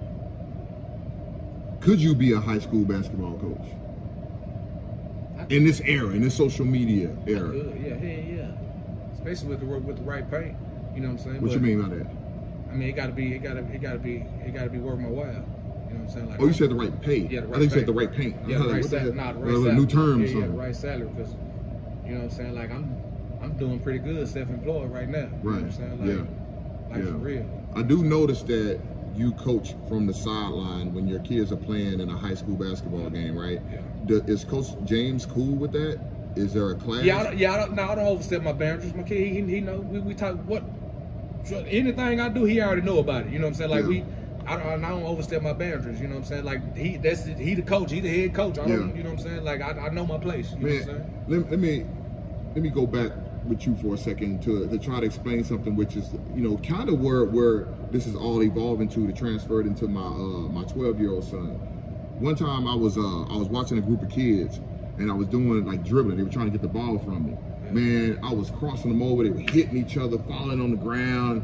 Could you be a high school basketball coach? In this era, in this social media era? Yeah. Especially with the right pay. You know what I'm saying? What you mean by that? I mean, it gotta be worth my while. You know what I'm saying? Like, oh, you said the right pay. Yeah, the right I think you pay. said the right paint. Yeah, the right salary. Nah, the right salary. New terms. Yeah, the right salary. Because, you know what I'm saying? Like, I'm doing pretty good self-employed right now. Right. You know what I'm saying? Like, for real. I do notice that you coach from the sideline when your kids are playing in a high school basketball game, right? Yeah. Is Coach James cool with that? Is there a class? I don't overstep my boundaries. My kid, he know. We talk anything I do, he already know about it. You know what I'm saying? Like I don't overstep my boundaries. You know what I'm saying? Like he the coach, he the head coach. I don't, you know what I'm saying? Like I know my place. You know what I'm saying? Let me go back with you for a second to try to explain something, which is, you know, kind of where this is all evolving to transfer it into my 12-year-old son. One time I was watching a group of kids and I was doing like dribbling. They were trying to get the ball from me. Man, I was crossing them over. They were hitting each other, falling on the ground,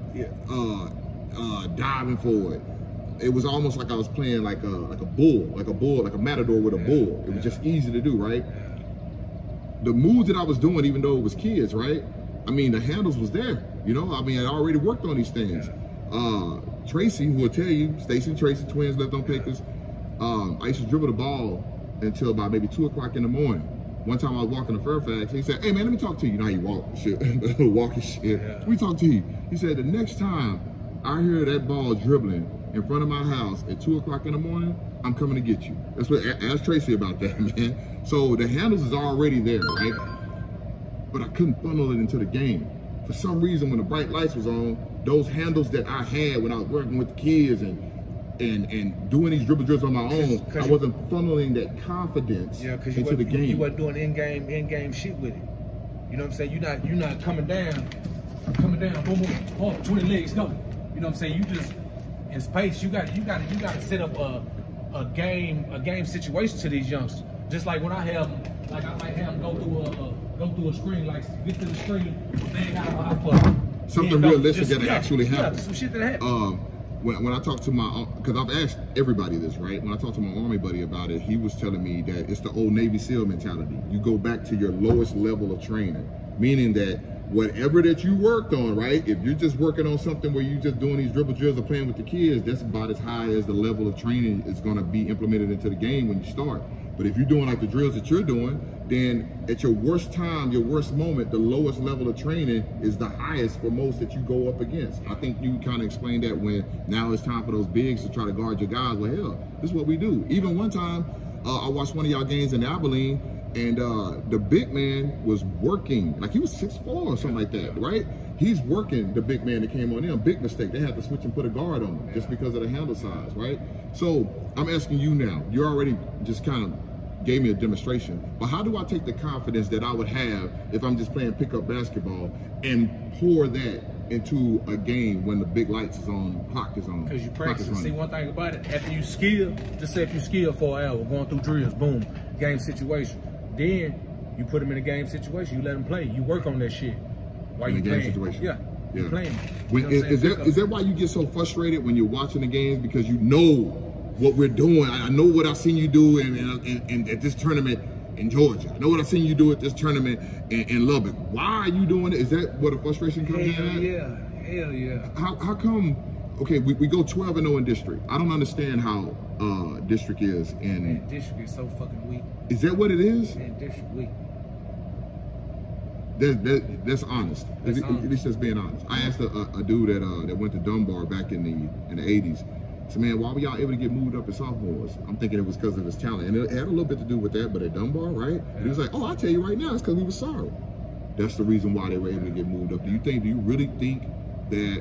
diving for it. It was almost like I was playing like a matador with a bull. It was just easy to do, right? The moves that I was doing, even though it was kids, right? I mean, the handles was there. You know, I mean, I already worked on these things. Tracy, who will tell you, Stacy and Tracy, twins, left on Pacers. I used to dribble the ball until about maybe 2 o'clock in the morning. One time I was walking to Fairfax, he said, "Hey man, let me talk to you." You know how you walk and shit, walking shit. Let me talk to you. He said, "The next time I hear that ball dribbling in front of my house at 2 o'clock in the morning, I'm coming to get you." That's what, ask Tracy about that, man. So the handles is already there, right? But I couldn't funnel it into the game. For some reason, when the bright lights was on, those handles that I had when I was working with the kids and doing these dribble drills on my own, I wasn't funneling that confidence into the game. You wasn't doing in-game shit with it. You know what I'm saying? You're not coming down, boom, 20 legs, go. You know what I'm saying? You just in space. You got to set up a game situation to these youngsters. Just like when I have them, like I might have them go through a screen, like get to the screen, they got something realistic that actually happens. Yeah, some shit that happens. When I talk to because I've asked everybody this, right? When I talked to my Army buddy about it, he was telling me that it's the old Navy SEAL mentality. You go back to your lowest level of training, meaning that whatever that you worked on, right? If you're just working on something where you're just doing these dribble drills or playing with the kids, that's about as high as the level of training is going to be implemented into the game when you start. But if you're doing like the drills that you're doing, then at your worst time, your worst moment, the lowest level of training is the highest for most that you go up against. I think you kind of explained that when now it's time for those bigs to try to guard your guys. Well, hell, this is what we do. Even one time, I watched one of y'all games in Abilene, and the big man was working, like he was 6'4" or something like that, right? He's working the big man that came on in. Big mistake. They had to switch and put a guard on him just because of the handle size, right? So I'm asking you now, you already just kind of gave me a demonstration, but how do I take the confidence that I would have if I'm just playing pickup basketball and pour that into a game when the big lights is on, clock is on? Because you practice. See, one thing about it, after you skill, just say if you skill for an hour, going through drills, boom, game situation. Then you put them in a game situation. You let them play. You work on that shit while you playing. Situation. Yeah. You're playing. Is that why you get so frustrated when you're watching the games? Because you know what we're doing. I know what I've seen you do in at this tournament in Georgia. I know what I've seen you do at this tournament in Lubbock. Why are you doing it? Is that where the frustration comes in? Hell yeah. How come? Okay, we go 12-0 in district. I don't understand how district is in. Man, district is so fucking weak. Is that what it is? Man, district weak. That's honest. At least that's being honest. I asked a dude that went to Dunbar back in the 80s. I said, man, why were y'all able to get moved up as sophomores? I'm thinking it was because of his talent. And it had a little bit to do with that, but at Dunbar, right? Yeah. He was like, oh, I'll tell you right now, it's because we were sorry. That's the reason why they were able to get moved up. Do you really think that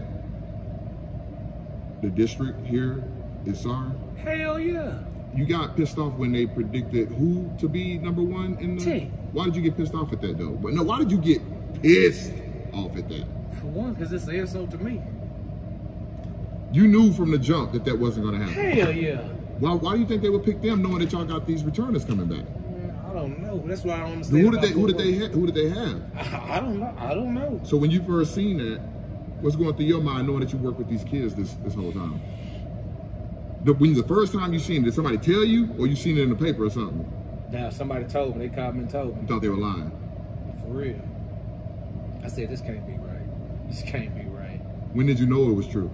the district here is sorry? Hell yeah. You got pissed off when they predicted who to be #1 in the... Why did you get pissed off at that, though? But no, why did you get pissed off at that? For one, because it's an insult to me. You knew from the jump that wasn't going to happen. Hell yeah. Why do you think they would pick them, knowing that y'all got these returners coming back? I don't know. That's why I don't understand. Who did they have? I don't know. I don't know. So when you first seen that, what's going through your mind, knowing that you work with these kids this whole time? The first time you seen it, did somebody tell you, or you seen it in the paper or something? Now somebody told me. They called me and told me. You thought they were lying? For real. I said, this can't be right. This can't be right. When did you know it was true?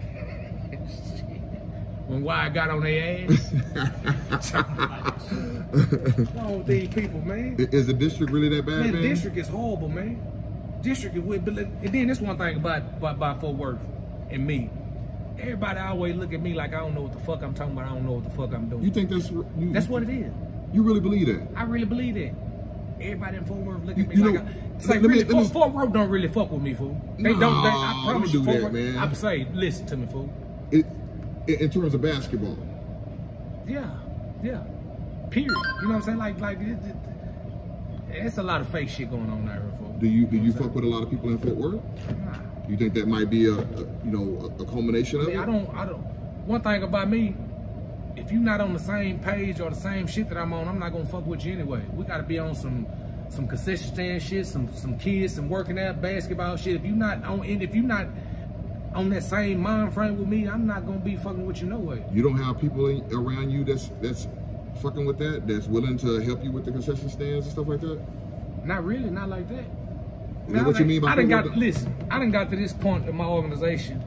When Wyatt got on their ass. What's wrong with these people, man? Is the district really that bad, man? The district is horrible, man. District is weird. And then that's one thing about Fort Worth and me. Everybody always look at me like I don't know what the fuck I'm talking about. I don't know what the fuck I'm doing. You think that's what it is? You really believe that? I really believe that. Everybody in Fort Worth look at me like it's like really, Fort Worth don't really fuck with me, fool. They don't. I promise you, Fort Worth, man. I say, listen to me, fool. In terms of basketball. Yeah. Period. You know what I'm saying? Like it's a lot of fake shit going on there, fool. Do you fuck with a lot of people in Fort Worth? Nah. You think that might be a culmination of it? I don't. One thing about me, if you're not on the same page or the same shit that I'm on, I'm not gonna fuck with you anyway. We gotta be on some concession stand shit, some kids, some working out basketball shit. If you're not on that same mind frame with me, I'm not gonna be fucking with you no way. You don't have people around you that's fucking with that, that's willing to help you with the concession stands and stuff like that? Not really, not like that. Is that what you mean by listen, I done got to this point in my organization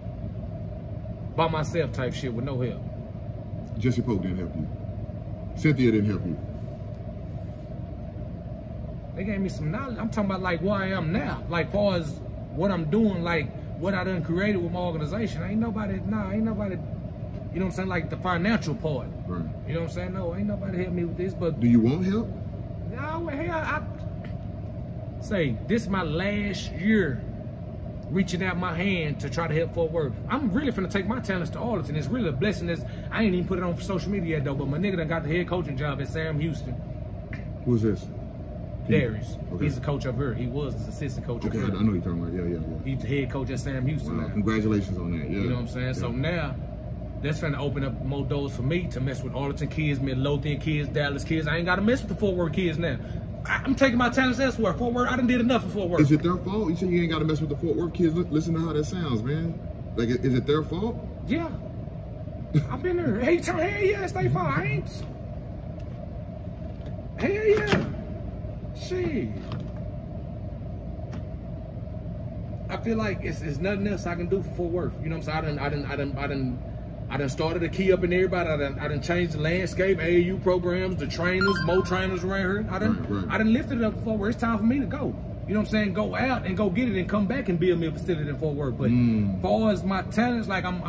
by myself type shit with no help. Jesse Pope didn't help you. Cynthia didn't help you. They gave me some knowledge. I'm talking about like where I am now. Like far as what I'm doing, like what I done created with my organization. Ain't nobody, you know what I'm saying? Like the financial part. Right. You know what I'm saying? No, ain't nobody help me with this, but. Do you want help? No, hell, say this is my last year reaching out my hand to try to help Fort Worth. I'm really finna take my talents to Arlington. It's really a blessing. I ain't even put it on social media yet though, but my nigga done got the head coaching job at Sam Houston. Who's this? Darius. Okay. He's the coach up here. He was the assistant coach up here. Okay, I know you're talking about. Yeah. He's the head coach at Sam Houston now. Congratulations on that. Yeah. You know what I'm saying? Yeah. So now, that's finna open up more doors for me to mess with Arlington kids, Midlothian kids, Dallas kids. I ain't gotta mess with the Fort Worth kids now. I'm taking my talents elsewhere. Fort Worth, I done did enough in Fort Worth. Is it their fault? You say you ain't gotta mess with the Fort Worth kids. Listen to how that sounds, man. Like, is it their fault? Yeah. I've been there. Hell yeah, it's their fault. I ain't. Hell yeah. Shit. I feel like it's nothing else I can do for Fort Worth. You know what I'm saying? I done started a key up in everybody. I done changed the landscape, AAU programs, the trainers, more trainers around here. I done lifted it up for Fort Worth. It's time for me to go. You know what I'm saying? Go out and go get it and come back and build me a facility in Fort Worth. But as far as my talents, like I'm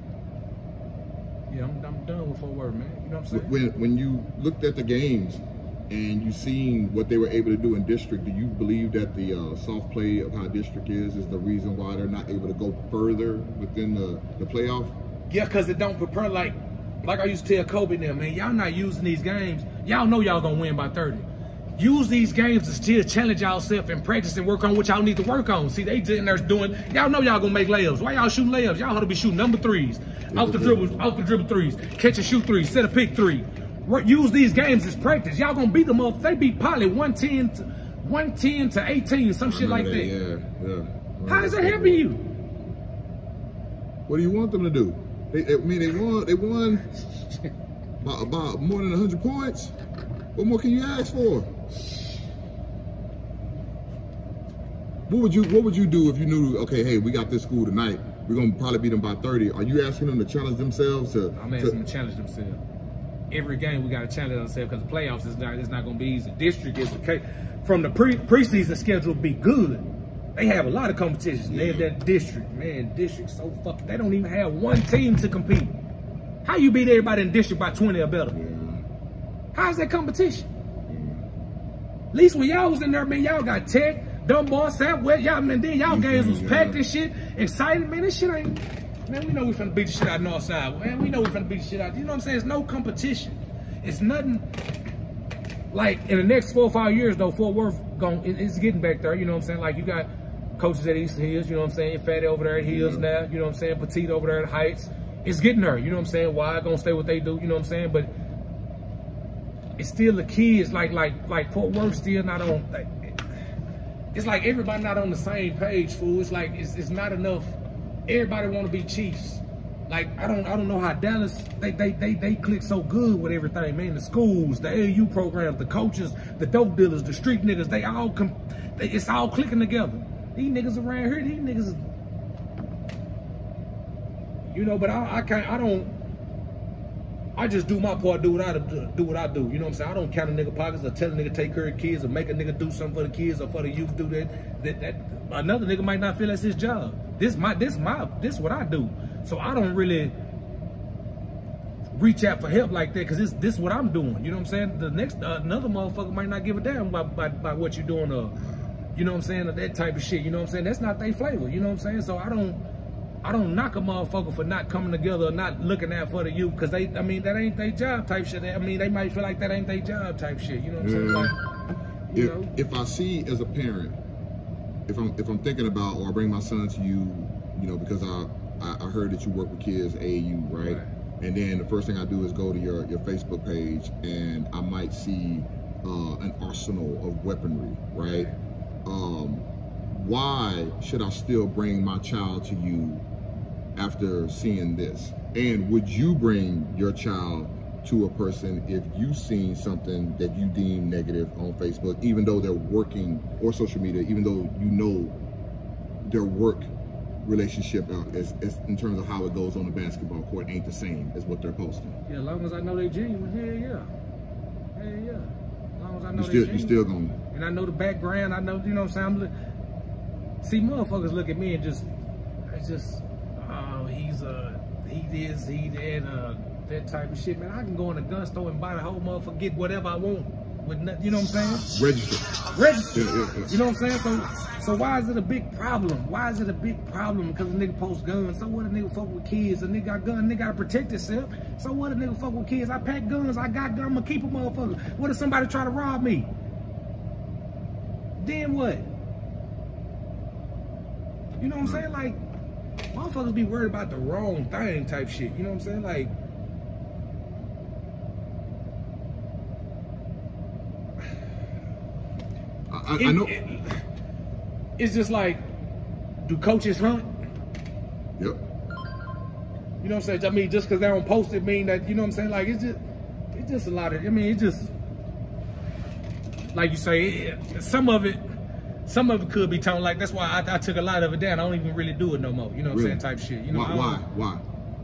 done with Fort Worth, man. You know what I'm saying? When you looked at the games and you seen what they were able to do in district, do you believe that the soft play of how district is the reason why they're not able to go further within the playoff? Yeah, because it don't prepare like I used to tell Kobe and them, man, y'all not using these games. Y'all know y'all gonna win by 30. use these games to still challenge yourself and practice and work on what y'all need to work on. See, they sitting there doing, y'all know y'all gonna make layups. Why y'all shooting layups? Y'all ought to be shooting number threes. Off the dribble threes. Catch and shoot threes, set a pick three. Use these games as practice. Y'all gonna beat them up. They beat Poly 110 to 18, some shit like that. Yeah. How is that helping you? What do you want them to do? They won about more than 100 points. What more can you ask for? What would you do if you knew, okay, hey, we got this school tonight, we're gonna probably beat them by 30. Are you asking them to challenge themselves to? I'm asking them to challenge themselves. Every game we gotta challenge ourselves because the playoffs is not gonna be easy. District is okay. From the preseason schedule be good. They have a lot of competitions. Yeah. That district, man, district so fucking, they don't even have one team to compete. How you beat everybody in district by 20 or better? Yeah. How's that competition? At least when y'all was in there, man, y'all got Tech, Dunbar, Southwest, y'all, man, then y'all games was packed and shit, excited, man. This shit ain't, man, we know we finna beat the shit out of Northside, man. We know we finna beat the shit out. You know what I'm saying? It's no competition. It's nothing. Like in the next 4 or 5 years, though, Fort Worth it's getting back there. You know what I'm saying? Like you got coaches at Eastern Hills. You know what I'm saying? Fatty over there at Hills now. You know what I'm saying? Petite over there at Heights. It's getting there. You know what I'm saying? Why gonna stay what they do? You know what I'm saying? But it's still the kids, like Fort Worth still not on. It's like everybody not on the same page, fool. It's like it's not enough. Everybody want to be Chiefs. Like I don't know how Dallas they click so good with everything, man. The schools, the AAU programs, the coaches, the dope dealers, the street niggas. It's all clicking together. These niggas around here, these niggas. You know, but I just do my part, do what I do. You know what I'm saying? I don't count a nigga pockets or tell a nigga take care of kids or make a nigga do something for the kids or for the youth do that another nigga might not feel that's his job. This what I do. So I don't really reach out for help like that because this what I'm doing. You know what I'm saying? The next another motherfucker might not give a damn by what you're doing you know what I'm saying, or that type of shit. You know what I'm saying? That's not their flavor. You know what I'm saying? So I don't knock a motherfucker for not coming together or not looking out for the youth because that ain't their job type shit. I mean, they might feel like that ain't their job type shit. You know what I'm saying? Like, if I see as a parent, if I'm thinking about, or I bring my son to you, you know, because I heard that you work with kids AAU, right? And then the first thing I do is go to your Facebook page and I might see an arsenal of weaponry, right? Why should I still bring my child to you after seeing this? And would you bring your child to a person if you've seen something that you deem negative on Facebook, even though they're working, or social media, even though you know their work relationship as in terms of how it goes on the basketball court ain't the same as what they're posting? Yeah, as long as I know they genuine, hell yeah. As long as I know they genuine. You still going. And I know the background, I know, you know what I'm saying? See, motherfuckers look at me and it's just, oh, he that type of shit, man. I can go in a gun store and buy the whole motherfucker, get whatever I want with nothing, you know what I'm saying? Register. Yeah. You know what I'm saying? So why is it a big problem? Why is it a big problem? Because a nigga posts guns. So what, a nigga fuck with kids? A nigga got guns, nigga gotta protect himself. So what, a nigga fuck with kids? I pack guns, I got guns, I'm gonna keep a motherfucker. What if somebody try to rob me? Then what? You know what I'm saying? Like, motherfuckers be worried about the wrong thing type shit. You know what I'm saying? Like, I know. It's just like, do coaches hunt? Yep. You know what I'm saying? I mean, just because they don't post it mean that, you know what I'm saying? Like, it's just a lot of, I mean, it just, like you say, some of it could be toned. Like, that's why I took a lot of it down. I don't even really do it no more. You know what I'm saying? Type shit. You know Why?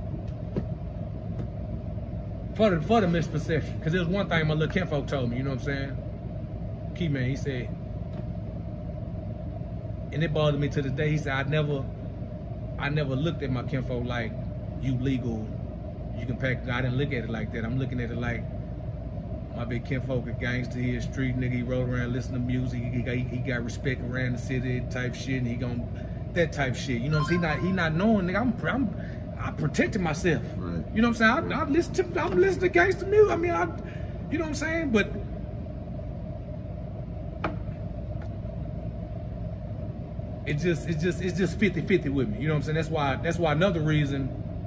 For the misperception. Because there's one thing my little kinfolk told me, you know what I'm saying? Key man, he said, and it bothered me to this day, he said, I never looked at my kinfolk like, you legal, you can pack. I didn't look at it like that. I'm looking at it like, my big kinfolk, a gangster here, street nigga, he rode around, listening to music, he got respect around the city type shit, and he gon' that type shit. You know what I'm saying? He not knowing, nigga, I protected myself. Right. You know what I'm saying? I'm listening to gangster music. I mean, you know what I'm saying? But it's just 50-50 with me. You know what I'm saying? That's why another reason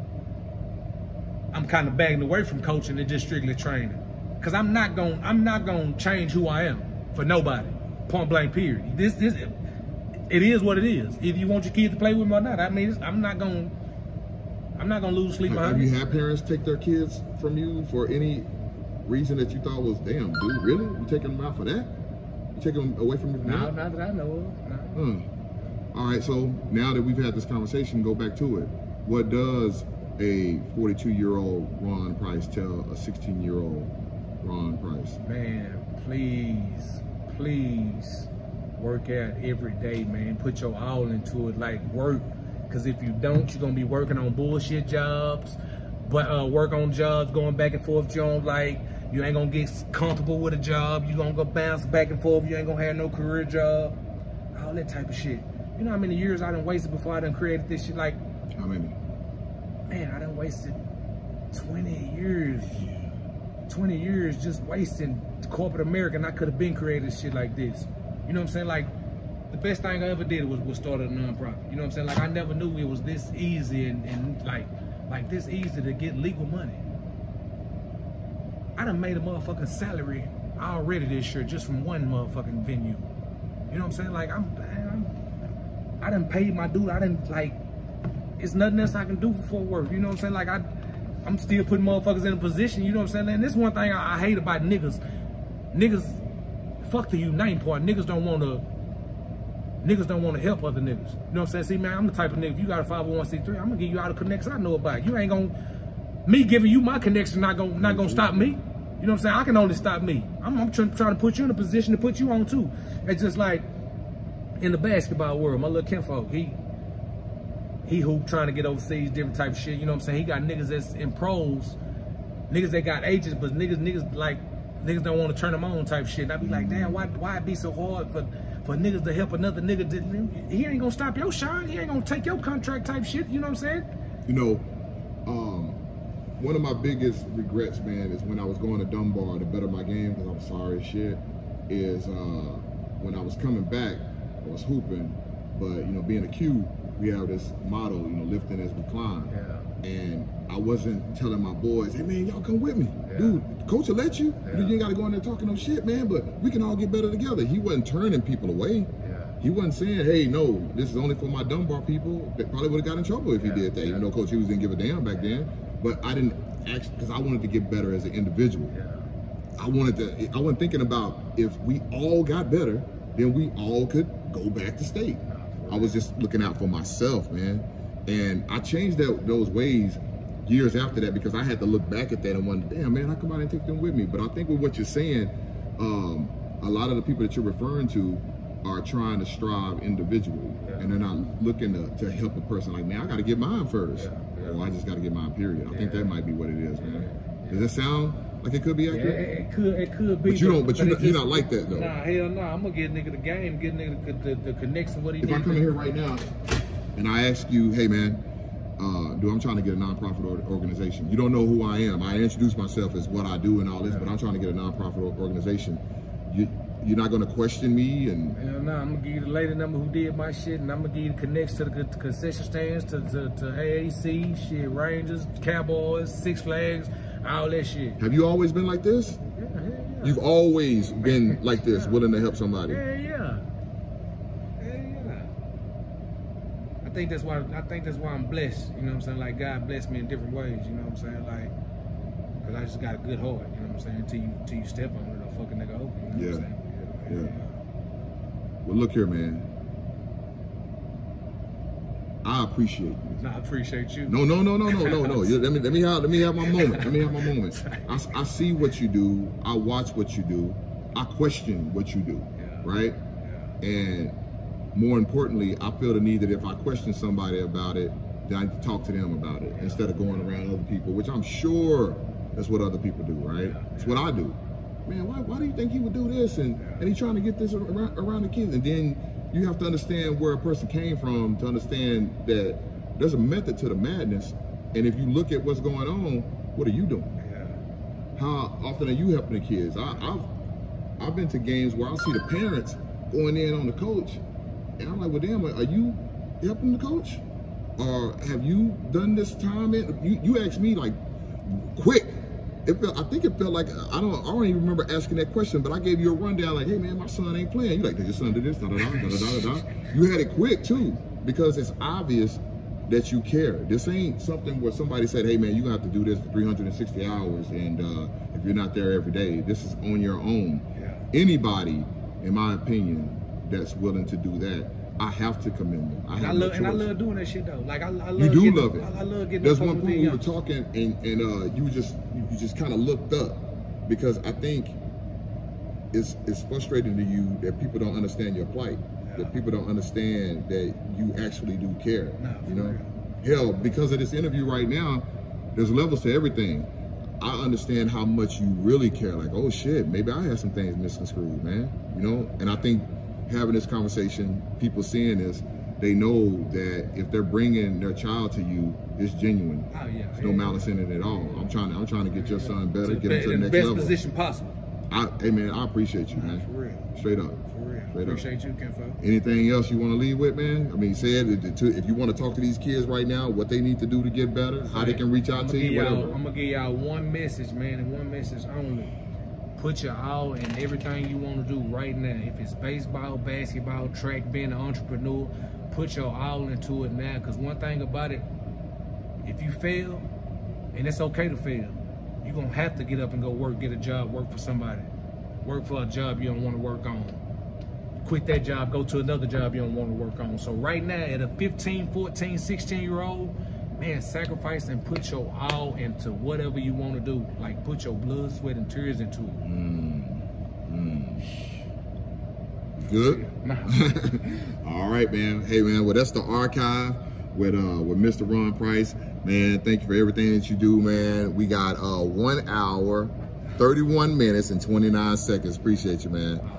I'm kind of backing away from coaching and just strictly training. Cause I'm not gonna change who I am for nobody. Point blank period. It is what it is. If you want your kid to play with me or not, I mean, I'm not gonna lose sleep behind. Have you had parents take their kids from you for any reason that you thought was, damn, dude, really? You taking them out for that? You taking them away from you? No, not that I know of. No. All right, so now that we've had this conversation, go back to it. What does a 42-year-old Ron Price tell a 16-year-old Ron Price? Man, please work out every day, man. Put your all into it, like work. Because if you don't, you're going to be working on bullshit jobs, but work on jobs going back and forth. You don't like, you ain't going to get comfortable with a job. You're going to go bounce back and forth. You ain't going to have no career job. All that type of shit. You know how many years I done wasted before I done created this shit? Like, how many? Man, I done wasted 20 years. 20 years just wasting corporate America, and I could have been created shit like this. You know what I'm saying? Like, the best thing I ever did was start a nonprofit. You know what I'm saying? Like, I never knew it was this easy and like this easy to get legal money. I done made a motherfucking salary already this year just from one motherfucking venue. You know what I'm saying? Like, I done paid my dude. I done, like, it's nothing else I can do for work. You know what I'm saying? Like, I'm still putting motherfuckers in a position. You know what I'm saying? And this one thing I hate about niggas. Niggas, fuck the uniting part. Niggas don't want to help other niggas. You know what I'm saying? See, man, I'm the type of nigga, if you got a 501c3, I'm gonna give you all the connections I know about. You ain't gonna, me giving you my connection not gonna stop me. You know what I'm saying? I can only stop me. I'm trying to put you in a position to put you on too. It's just like in the basketball world, my little kinfolk, he hoop trying to get overseas, different type of shit. You know what I'm saying? He got niggas that's in pros, niggas that got agents, but niggas don't want to turn them on type shit. And I be like, damn, why it be so hard for niggas to help another nigga? He ain't gonna stop your shine. He ain't gonna take your contract type shit. You know what I'm saying? You know, one of my biggest regrets, man, is when I was going to Dunbar to better my game, because I'm sorry as shit, is when I was coming back, I was hooping, but, you know, being a Q, we have this motto, you know, lifting as we climb. Yeah. And I wasn't telling my boys, hey, man, y'all come with me. Yeah. Dude, coach will let you. Yeah. You ain't got to go in there talking no shit, man, but we can all get better together. He wasn't turning people away. Yeah. He wasn't saying, hey, no, this is only for my Dunbar people. That probably would have got in trouble if he did that, even though Coach Hughes didn't give a damn back then. But I didn't actually, because I wanted to get better as an individual. Yeah. I wasn't thinking about if we all got better, then we all could go back to state. I was just looking out for myself, man. And I changed those ways years after that, because I had to look back at that and wonder, damn, man, how come I didn't take them with me? But I think with what you're saying, a lot of the people that you're referring to are trying to strive individually, and they're not looking to help a person. Like, man, I got to get mine first, or I just got to get mine, period. I think that might be what it is, man. Does that sound like it could be accurate? It could be. But you're not like that, though. Nah, hell no. I'm gonna get nigga the game, get nigga the connection. What he if needs. I come in here right now and I ask you, hey man, dude, I'm trying to get a nonprofit organization. You don't know who I am. I introduce myself as what I do and all this, but I'm trying to get a nonprofit organization. You're not gonna question me? And hell no, I'm gonna give you the lady number who did my shit, and I'm gonna give you the connections to the concession stands, to AAC, shit, Rangers, Cowboys, Six Flags, all that shit. Have you always been like this? Yeah. You've always been like this, willing to help somebody. Yeah. I think that's why I'm blessed. You know what I'm saying? Like, God blessed me in different ways. You know what I'm saying? Like, cause I just got a good heart. You know what I'm saying? Until you step on it, a fucking nigga over. You know what I'm saying? Well, look here, man. I appreciate you. No, I appreciate you. No. Let me have my moment. I see what you do. I watch what you do. I question what you do. Right? Yeah. And more importantly, I feel the need that if I question somebody about it, then I need to talk to them about it instead of going around other people, which I'm sure that's what other people do, right? It's what I do. Man, why do you think he would do this? And he's trying to get this around the kids. And then you have to understand where a person came from to understand that there's a method to the madness. And if you look at what's going on, what are you doing? Yeah. How often are you helping the kids? I've been to games where I see the parents going in on the coach, And I'm like, well, damn, are you helping the coach? Or have you done this time? You asked me like quick. I think it felt like, I don't even remember asking that question, but I gave you a rundown like, hey man, my son ain't playing. You like, did your son do this? Da, da, da, da, da, da, da. You had it quick too, because it's obvious that you care. This ain't something where somebody said, hey man, you have to do this for 360 hours. And if you're not there every day, this is on your own. Yeah. Anybody, in my opinion, that's willing to do that, I have to commend them. I love doing that shit though. Like I love you do love it. I love getting. There's one point we were talking, and you just kind of looked up, because I think it's frustrating to you that people don't understand your plight. Yeah. That people don't understand that you actually do care. Nah, you know, hell, because of this interview right now, there's levels to everything. I understand how much you really care. Like, oh shit, maybe I have some things misconstrued, man. You know, and I think having this conversation, people seeing this, they know that if they're bringing their child to you, it's genuine. Oh yeah, there's no malice in it at all. I'm trying to get your son better, get him to the next level. Best position possible. Hey man, I appreciate you, man. For real. Straight up. For real. Straight appreciate you, Kenfo. Anything else you want to leave with, man? I mean, if you want to talk to these kids right now, what they need to do to get better, how they can reach out to you, whatever. I'm gonna give y'all one message, man, and one message only. Put your all in everything you want to do right now. If it's baseball, basketball, track, being an entrepreneur, put your all into it now. Because one thing about it, if you fail, and it's okay to fail, you're going to have to get up and go work, get a job, work for somebody. Work for a job you don't want to work on. Quit that job, go to another job you don't want to work on. So right now, at a 15, 14, 16-year-old, man, sacrifice and put your all into whatever you want to do. Like, put your blood, sweat, and tears into it. Good? All right, man. Hey, man, well, that's the archive with Mr. Ron Price. Man, thank you for everything that you do, man. We got 1 hour, 31 minutes, and 29 seconds. Appreciate you, man.